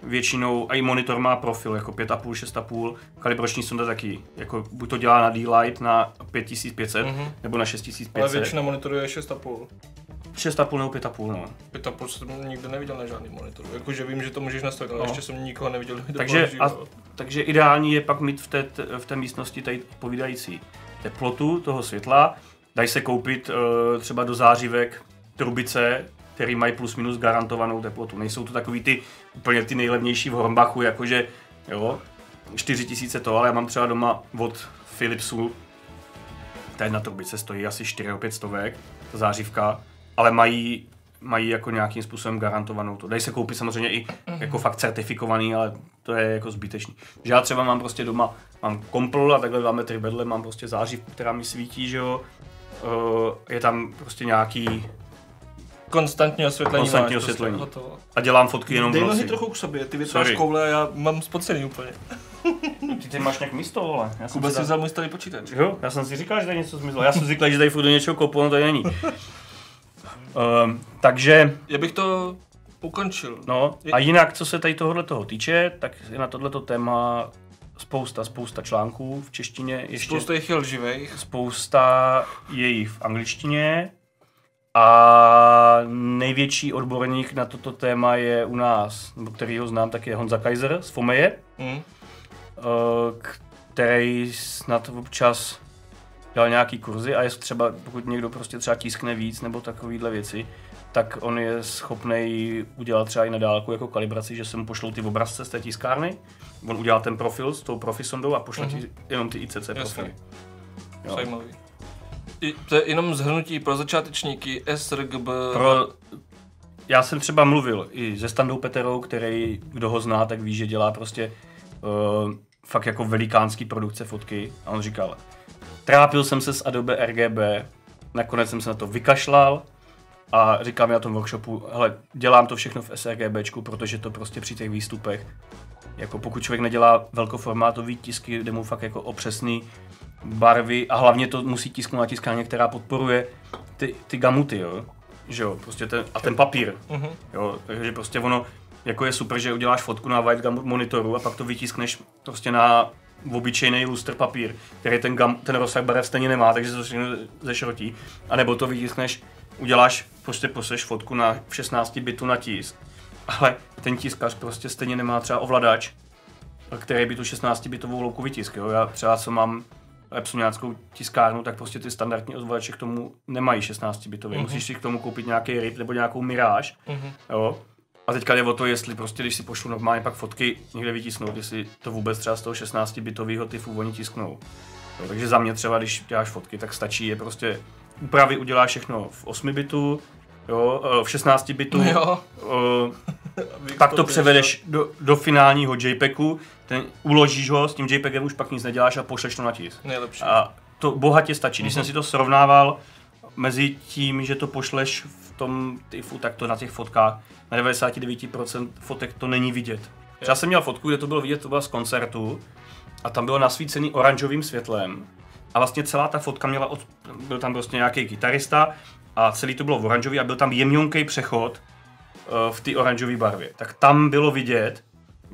většinou, a i monitor má profil, jako pět a půl, šest a půl, kalibrační sonda taky, jako buď to dělá na D-Light na pět tisíc pět set, mm-hmm. nebo na šest tisíc pět set. Ale většina monitorů je šest a půl. šest a půl nebo pět a půl, no. pět a půl jsem nikdy neviděl na žádný monitor, jakože vím, že to můžeš nastavit, ale no. ještě jsem nikoho neviděl. Takže, a, takže ideální je pak mít v té, v té místnosti tady odpovídající teplotu toho světla, dají se koupit uh, třeba do zářivek trubice, který mají plus minus garantovanou teplotu. Nejsou to takový ty úplně ty nejlevnější v Hornbachu, jakože jo, čtyři tisíce to, ale já mám třeba doma od Philipsu, ta jedna trubice stojí asi čtyři až pět stovek, ta zářivka, ale mají, mají jako nějakým způsobem garantovanou to. Dají se koupit samozřejmě i jako fakt certifikovaný, ale to je jako zbytečný. Že já třeba mám prostě doma, mám kompl a takhle dva metry vedle mám prostě zářivku, která mi svítí, že jo. Uh, je tam prostě nějaký konstantní osvětlení. Konstantní máš, osvětlení. Prostě, a dělám fotky jenom v nohy noci. Dej trochu k sobě, ty vytváš koule a já mám spocený úplně. Ty tady máš nějak místo, vole. Kuba si vzal můj starý počítač. Jo, já jsem si říkal, že tady něco zmizlo. Já jsem říkal, že tady furt do něčeho kopu, no tady není. um, takže... Já bych to ukončil. No, a jinak, co se tady tohohle toho týče, tak je na tohleto téma spousta, spousta článků v češtině. Ještě spousta jich je lživejch. Spousta je jich v angličtině. A největší odborník na toto téma je u nás, který ho znám, tak je Honza Kaiser z Fomeje, mm. který snad občas dělal nějaký kurzy a je třeba, pokud někdo prostě třeba tiskne víc nebo takovýhle věci, tak on je schopný udělat třeba i na dálku jako kalibraci, že se mu pošlou ty obrazce z té tiskárny, on udělá ten profil s tou profisondou a pošle mm-hmm. ti jenom ty I C C profily. Zajímavý. I, to je jenom shrnutí pro začátečníky S R G B. Pro, já jsem třeba mluvil i se Standou Peterou, který, kdo ho zná, tak ví, že dělá prostě uh, fakt jako velikánský produkce fotky. A on říkal, trápil jsem se s Adobe R G B, nakonec jsem se na to vykašlal a říkám mi na tom workshopu, hele, dělám to všechno v sRGBčku, protože to prostě při těch výstupech, jako pokud člověk nedělá velkoformátový tisky, kde mu fakt jako opřesný barvy a hlavně to musí tisknout na tiskárně, která podporuje ty, ty gamuty, jo, že jo, prostě ten, a ten papír, uh-huh. jo, takže prostě ono, jako je super, že uděláš fotku na white gamut monitoru a pak to vytiskneš prostě na obyčejný lustr papír, který ten, gam, ten rozsah barev stejně nemá, takže se to všechno zešrotí, anebo to vytiskneš, uděláš, prostě pošleš fotku na šestnáct bitů na tisk, ale ten tiskař prostě stejně nemá třeba ovladač, který by tu šestnáctibitovou louku vytisk, jo, já třeba co mám epsoniáckou tiskárnu, tak prostě ty standardní ovladače k tomu nemají šestnáctibitový. Uh-huh. Musíš si k tomu koupit nějaký R I P nebo nějakou Mirage. Uh-huh. Jo. A teďka jde o to, jestli prostě, když si pošlu normálně pak fotky někde vytisknout, jestli to vůbec třeba z toho šestnáctibitového typu oni tisknou. Jo, takže za mě třeba, když děláš fotky, tak stačí je prostě úpravy uděláš všechno v osmi bitu, jo, v šestnácti bitu. Jo. Uh, pak to převedeš do, do finálního JPEGu, ten uložíš ho, s tím JPEGem už pak nic neděláš a pošleš to na tisk. Nejlepší. A to bohatě stačí. Když uh-huh. jsem si to srovnával mezi tím, že to pošleš v tom tyfu, tak to na těch fotkách, na devadesát devět procent fotek to není vidět. Já jsem měl fotku, kde to bylo vidět, to bylo z koncertu a tam bylo nasvícený oranžovým světlem a vlastně celá ta fotka měla, od, byl tam prostě nějaký kytarista a celý to bylo v oranžový a byl tam jemňonkej přechod uh, v té oranžové barvě. Tak tam bylo vidět,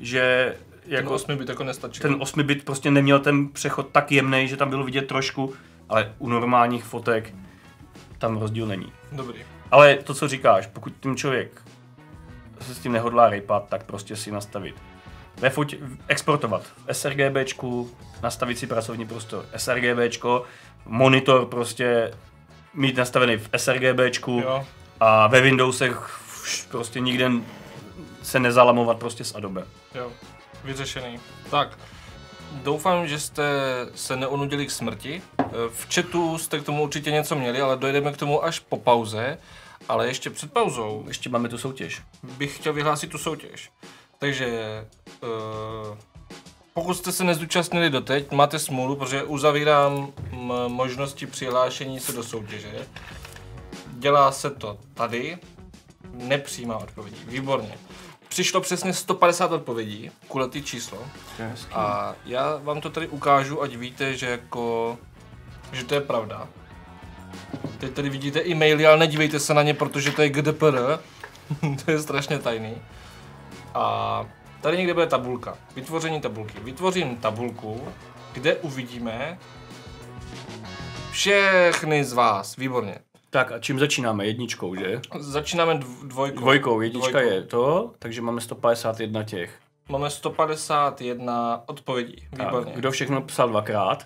že jako ten osmi bit jako nestačí. Ten osmi bit prostě neměl ten přechod tak jemnej, že tam bylo vidět trošku, ale u normálních fotek tam rozdíl není. Dobrý. Ale to, co říkáš, pokud ten člověk se s tím nehodlá rejpat, tak prostě si nastavit. Ve fotě, exportovat v sRGBčku, nastavit si pracovní prostor sRGBčko, monitor prostě mít nastavený v sRGBčku jo. A ve Windowsech prostě nikde se nezalamovat prostě s Adobe. Jo, vyřešený. Tak, doufám, že jste se neunudili k smrti. V chatu jste k tomu určitě něco měli, ale dojdeme k tomu až po pauze. Ale ještě před pauzou. Ještě máme tu soutěž. Bych chtěl vyhlásit tu soutěž. Takže uh, pokud jste se nezúčastnili doteď, máte smůlu, protože uzavírám m- možnosti přihlášení se do soutěže. Dělá se to tady. Nepřijímá odpovědí. Výborně. Přišlo přesně sto padesát odpovědí, kulatý číslo. Hezky. A já vám to tady ukážu, ať víte, že jako, že to je pravda. Teď tady vidíte e-maily, ale nedívejte se na ně, protože to je G D P R. To je strašně tajný. A Tady někde bude tabulka. Vytvoření tabulky. Vytvořím tabulku, kde uvidíme všechny z vás. Výborně. Tak a čím začínáme? Jedničkou, že? Začínáme dv- dvojkou. Dvojkou, jednička Dvojkou. je to, takže máme sto padesát jedna těch. Máme sto padesát jedna odpovědí. Výborně. Tak, kdo všechno psal dvakrát?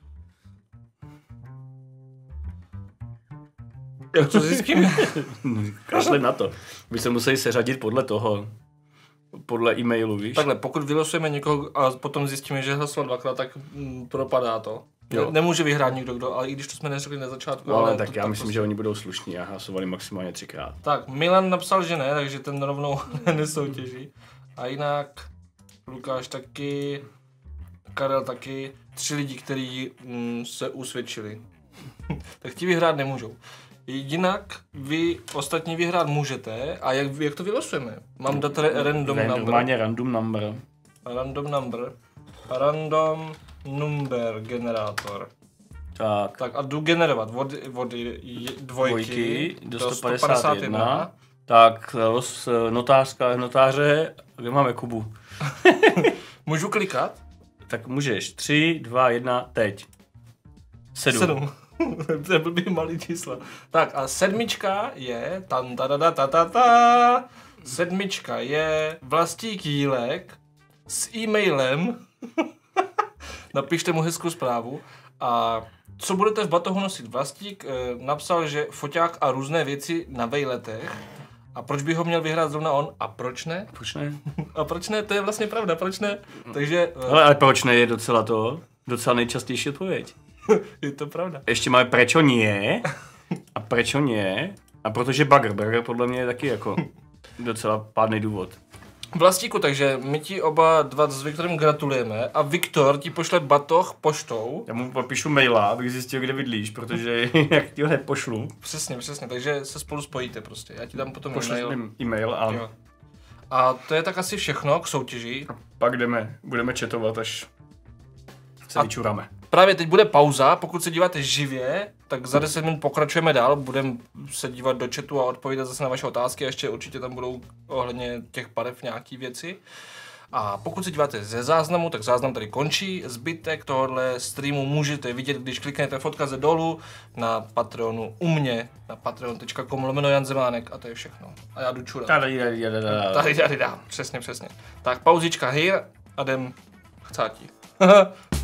Jak to zjistíme? Kašle na to. Vy se museli seřadit podle toho. Podle e-mailu, víš? Takhle, pokud vylosujeme někoho a potom zjistíme, že hlasoval dvakrát, tak mm, propadá to. Jo. Nemůže vyhrát nikdo, kdo, ale i když to jsme neřekli na začátku. No, ale ale tak to, já tak myslím, prostě. že oni budou slušní a hlasovali maximálně třikrát. Tak, Milan napsal, že ne, takže ten rovnou nesoutěží. A jinak Lukáš taky, Karel taky, tři lidi, kteří mm, se usvědčili. Tak ti vyhrát nemůžou. Jinak vy ostatní vyhrát můžete. A jak, jak to vylosujeme? Mám dát re- random number. Normálně random number. Random number. Random number generátor. Tak, Tak a jdu generovat od, od je- dvojky, dvojky do do sto padesát jedna. Tak, los, notářka, notáře, kde máme Kubu? Můžu klikat? Tak můžeš. tři, dva, jedna, teď. sedm. Sedm. To je blbý malý číslo. Tak a sedmička je tan ta ta ta ta ta. Sedmička je Vlastík Jílek s e-mailem. Napište mu hezkou zprávu. A co budete v batohu nosit? Vlastík eh, napsal, že foťák a různé věci na vejletech. A proč by ho měl vyhrát zrovna on? A proč ne? Proč ne? A proč ne? To je vlastně pravda, proč ne? Takže eh, Ale, ale proč ne je docela to? Docela nejčastější odpověď. je to pravda. Ještě máme prečo nie a prečo nie a protože Bagger, Bagger podle mě je taky jako docela pádný důvod. Vlastíku, takže my ti oba dva s Viktorem gratulujeme a Viktor ti pošle batoh poštou. Já mu popíšu maila, abych zjistil, kde bydlíš, protože jak ti ho hned pošlu. Přesně, přesně, takže se spolu spojíte prostě. Já ti dám potom Pošleš e-mail. mi e-mail a Jo. A to je tak asi všechno k soutěži. pak jdeme, budeme chatovat, až se A- vyčuráme. Právě teď bude pauza, pokud se díváte živě, tak za deset minut pokračujeme dál, budeme se dívat do chatu a odpovídat zase na vaše otázky a ještě určitě tam budou ohledně těch barev nějaký věci. A pokud se díváte ze záznamu, tak záznam tady končí. Zbytek tohohle streamu můžete vidět, když kliknete fotka ze dolů na Patreonu u mě, na patreon tečka com lomeno Jan Zemánek a to je všechno. A já jdu čurat. Tady, tady, tady, tady. Tady, tady dám, přesně, přesně. Tak pauzička here a jdem chcátí.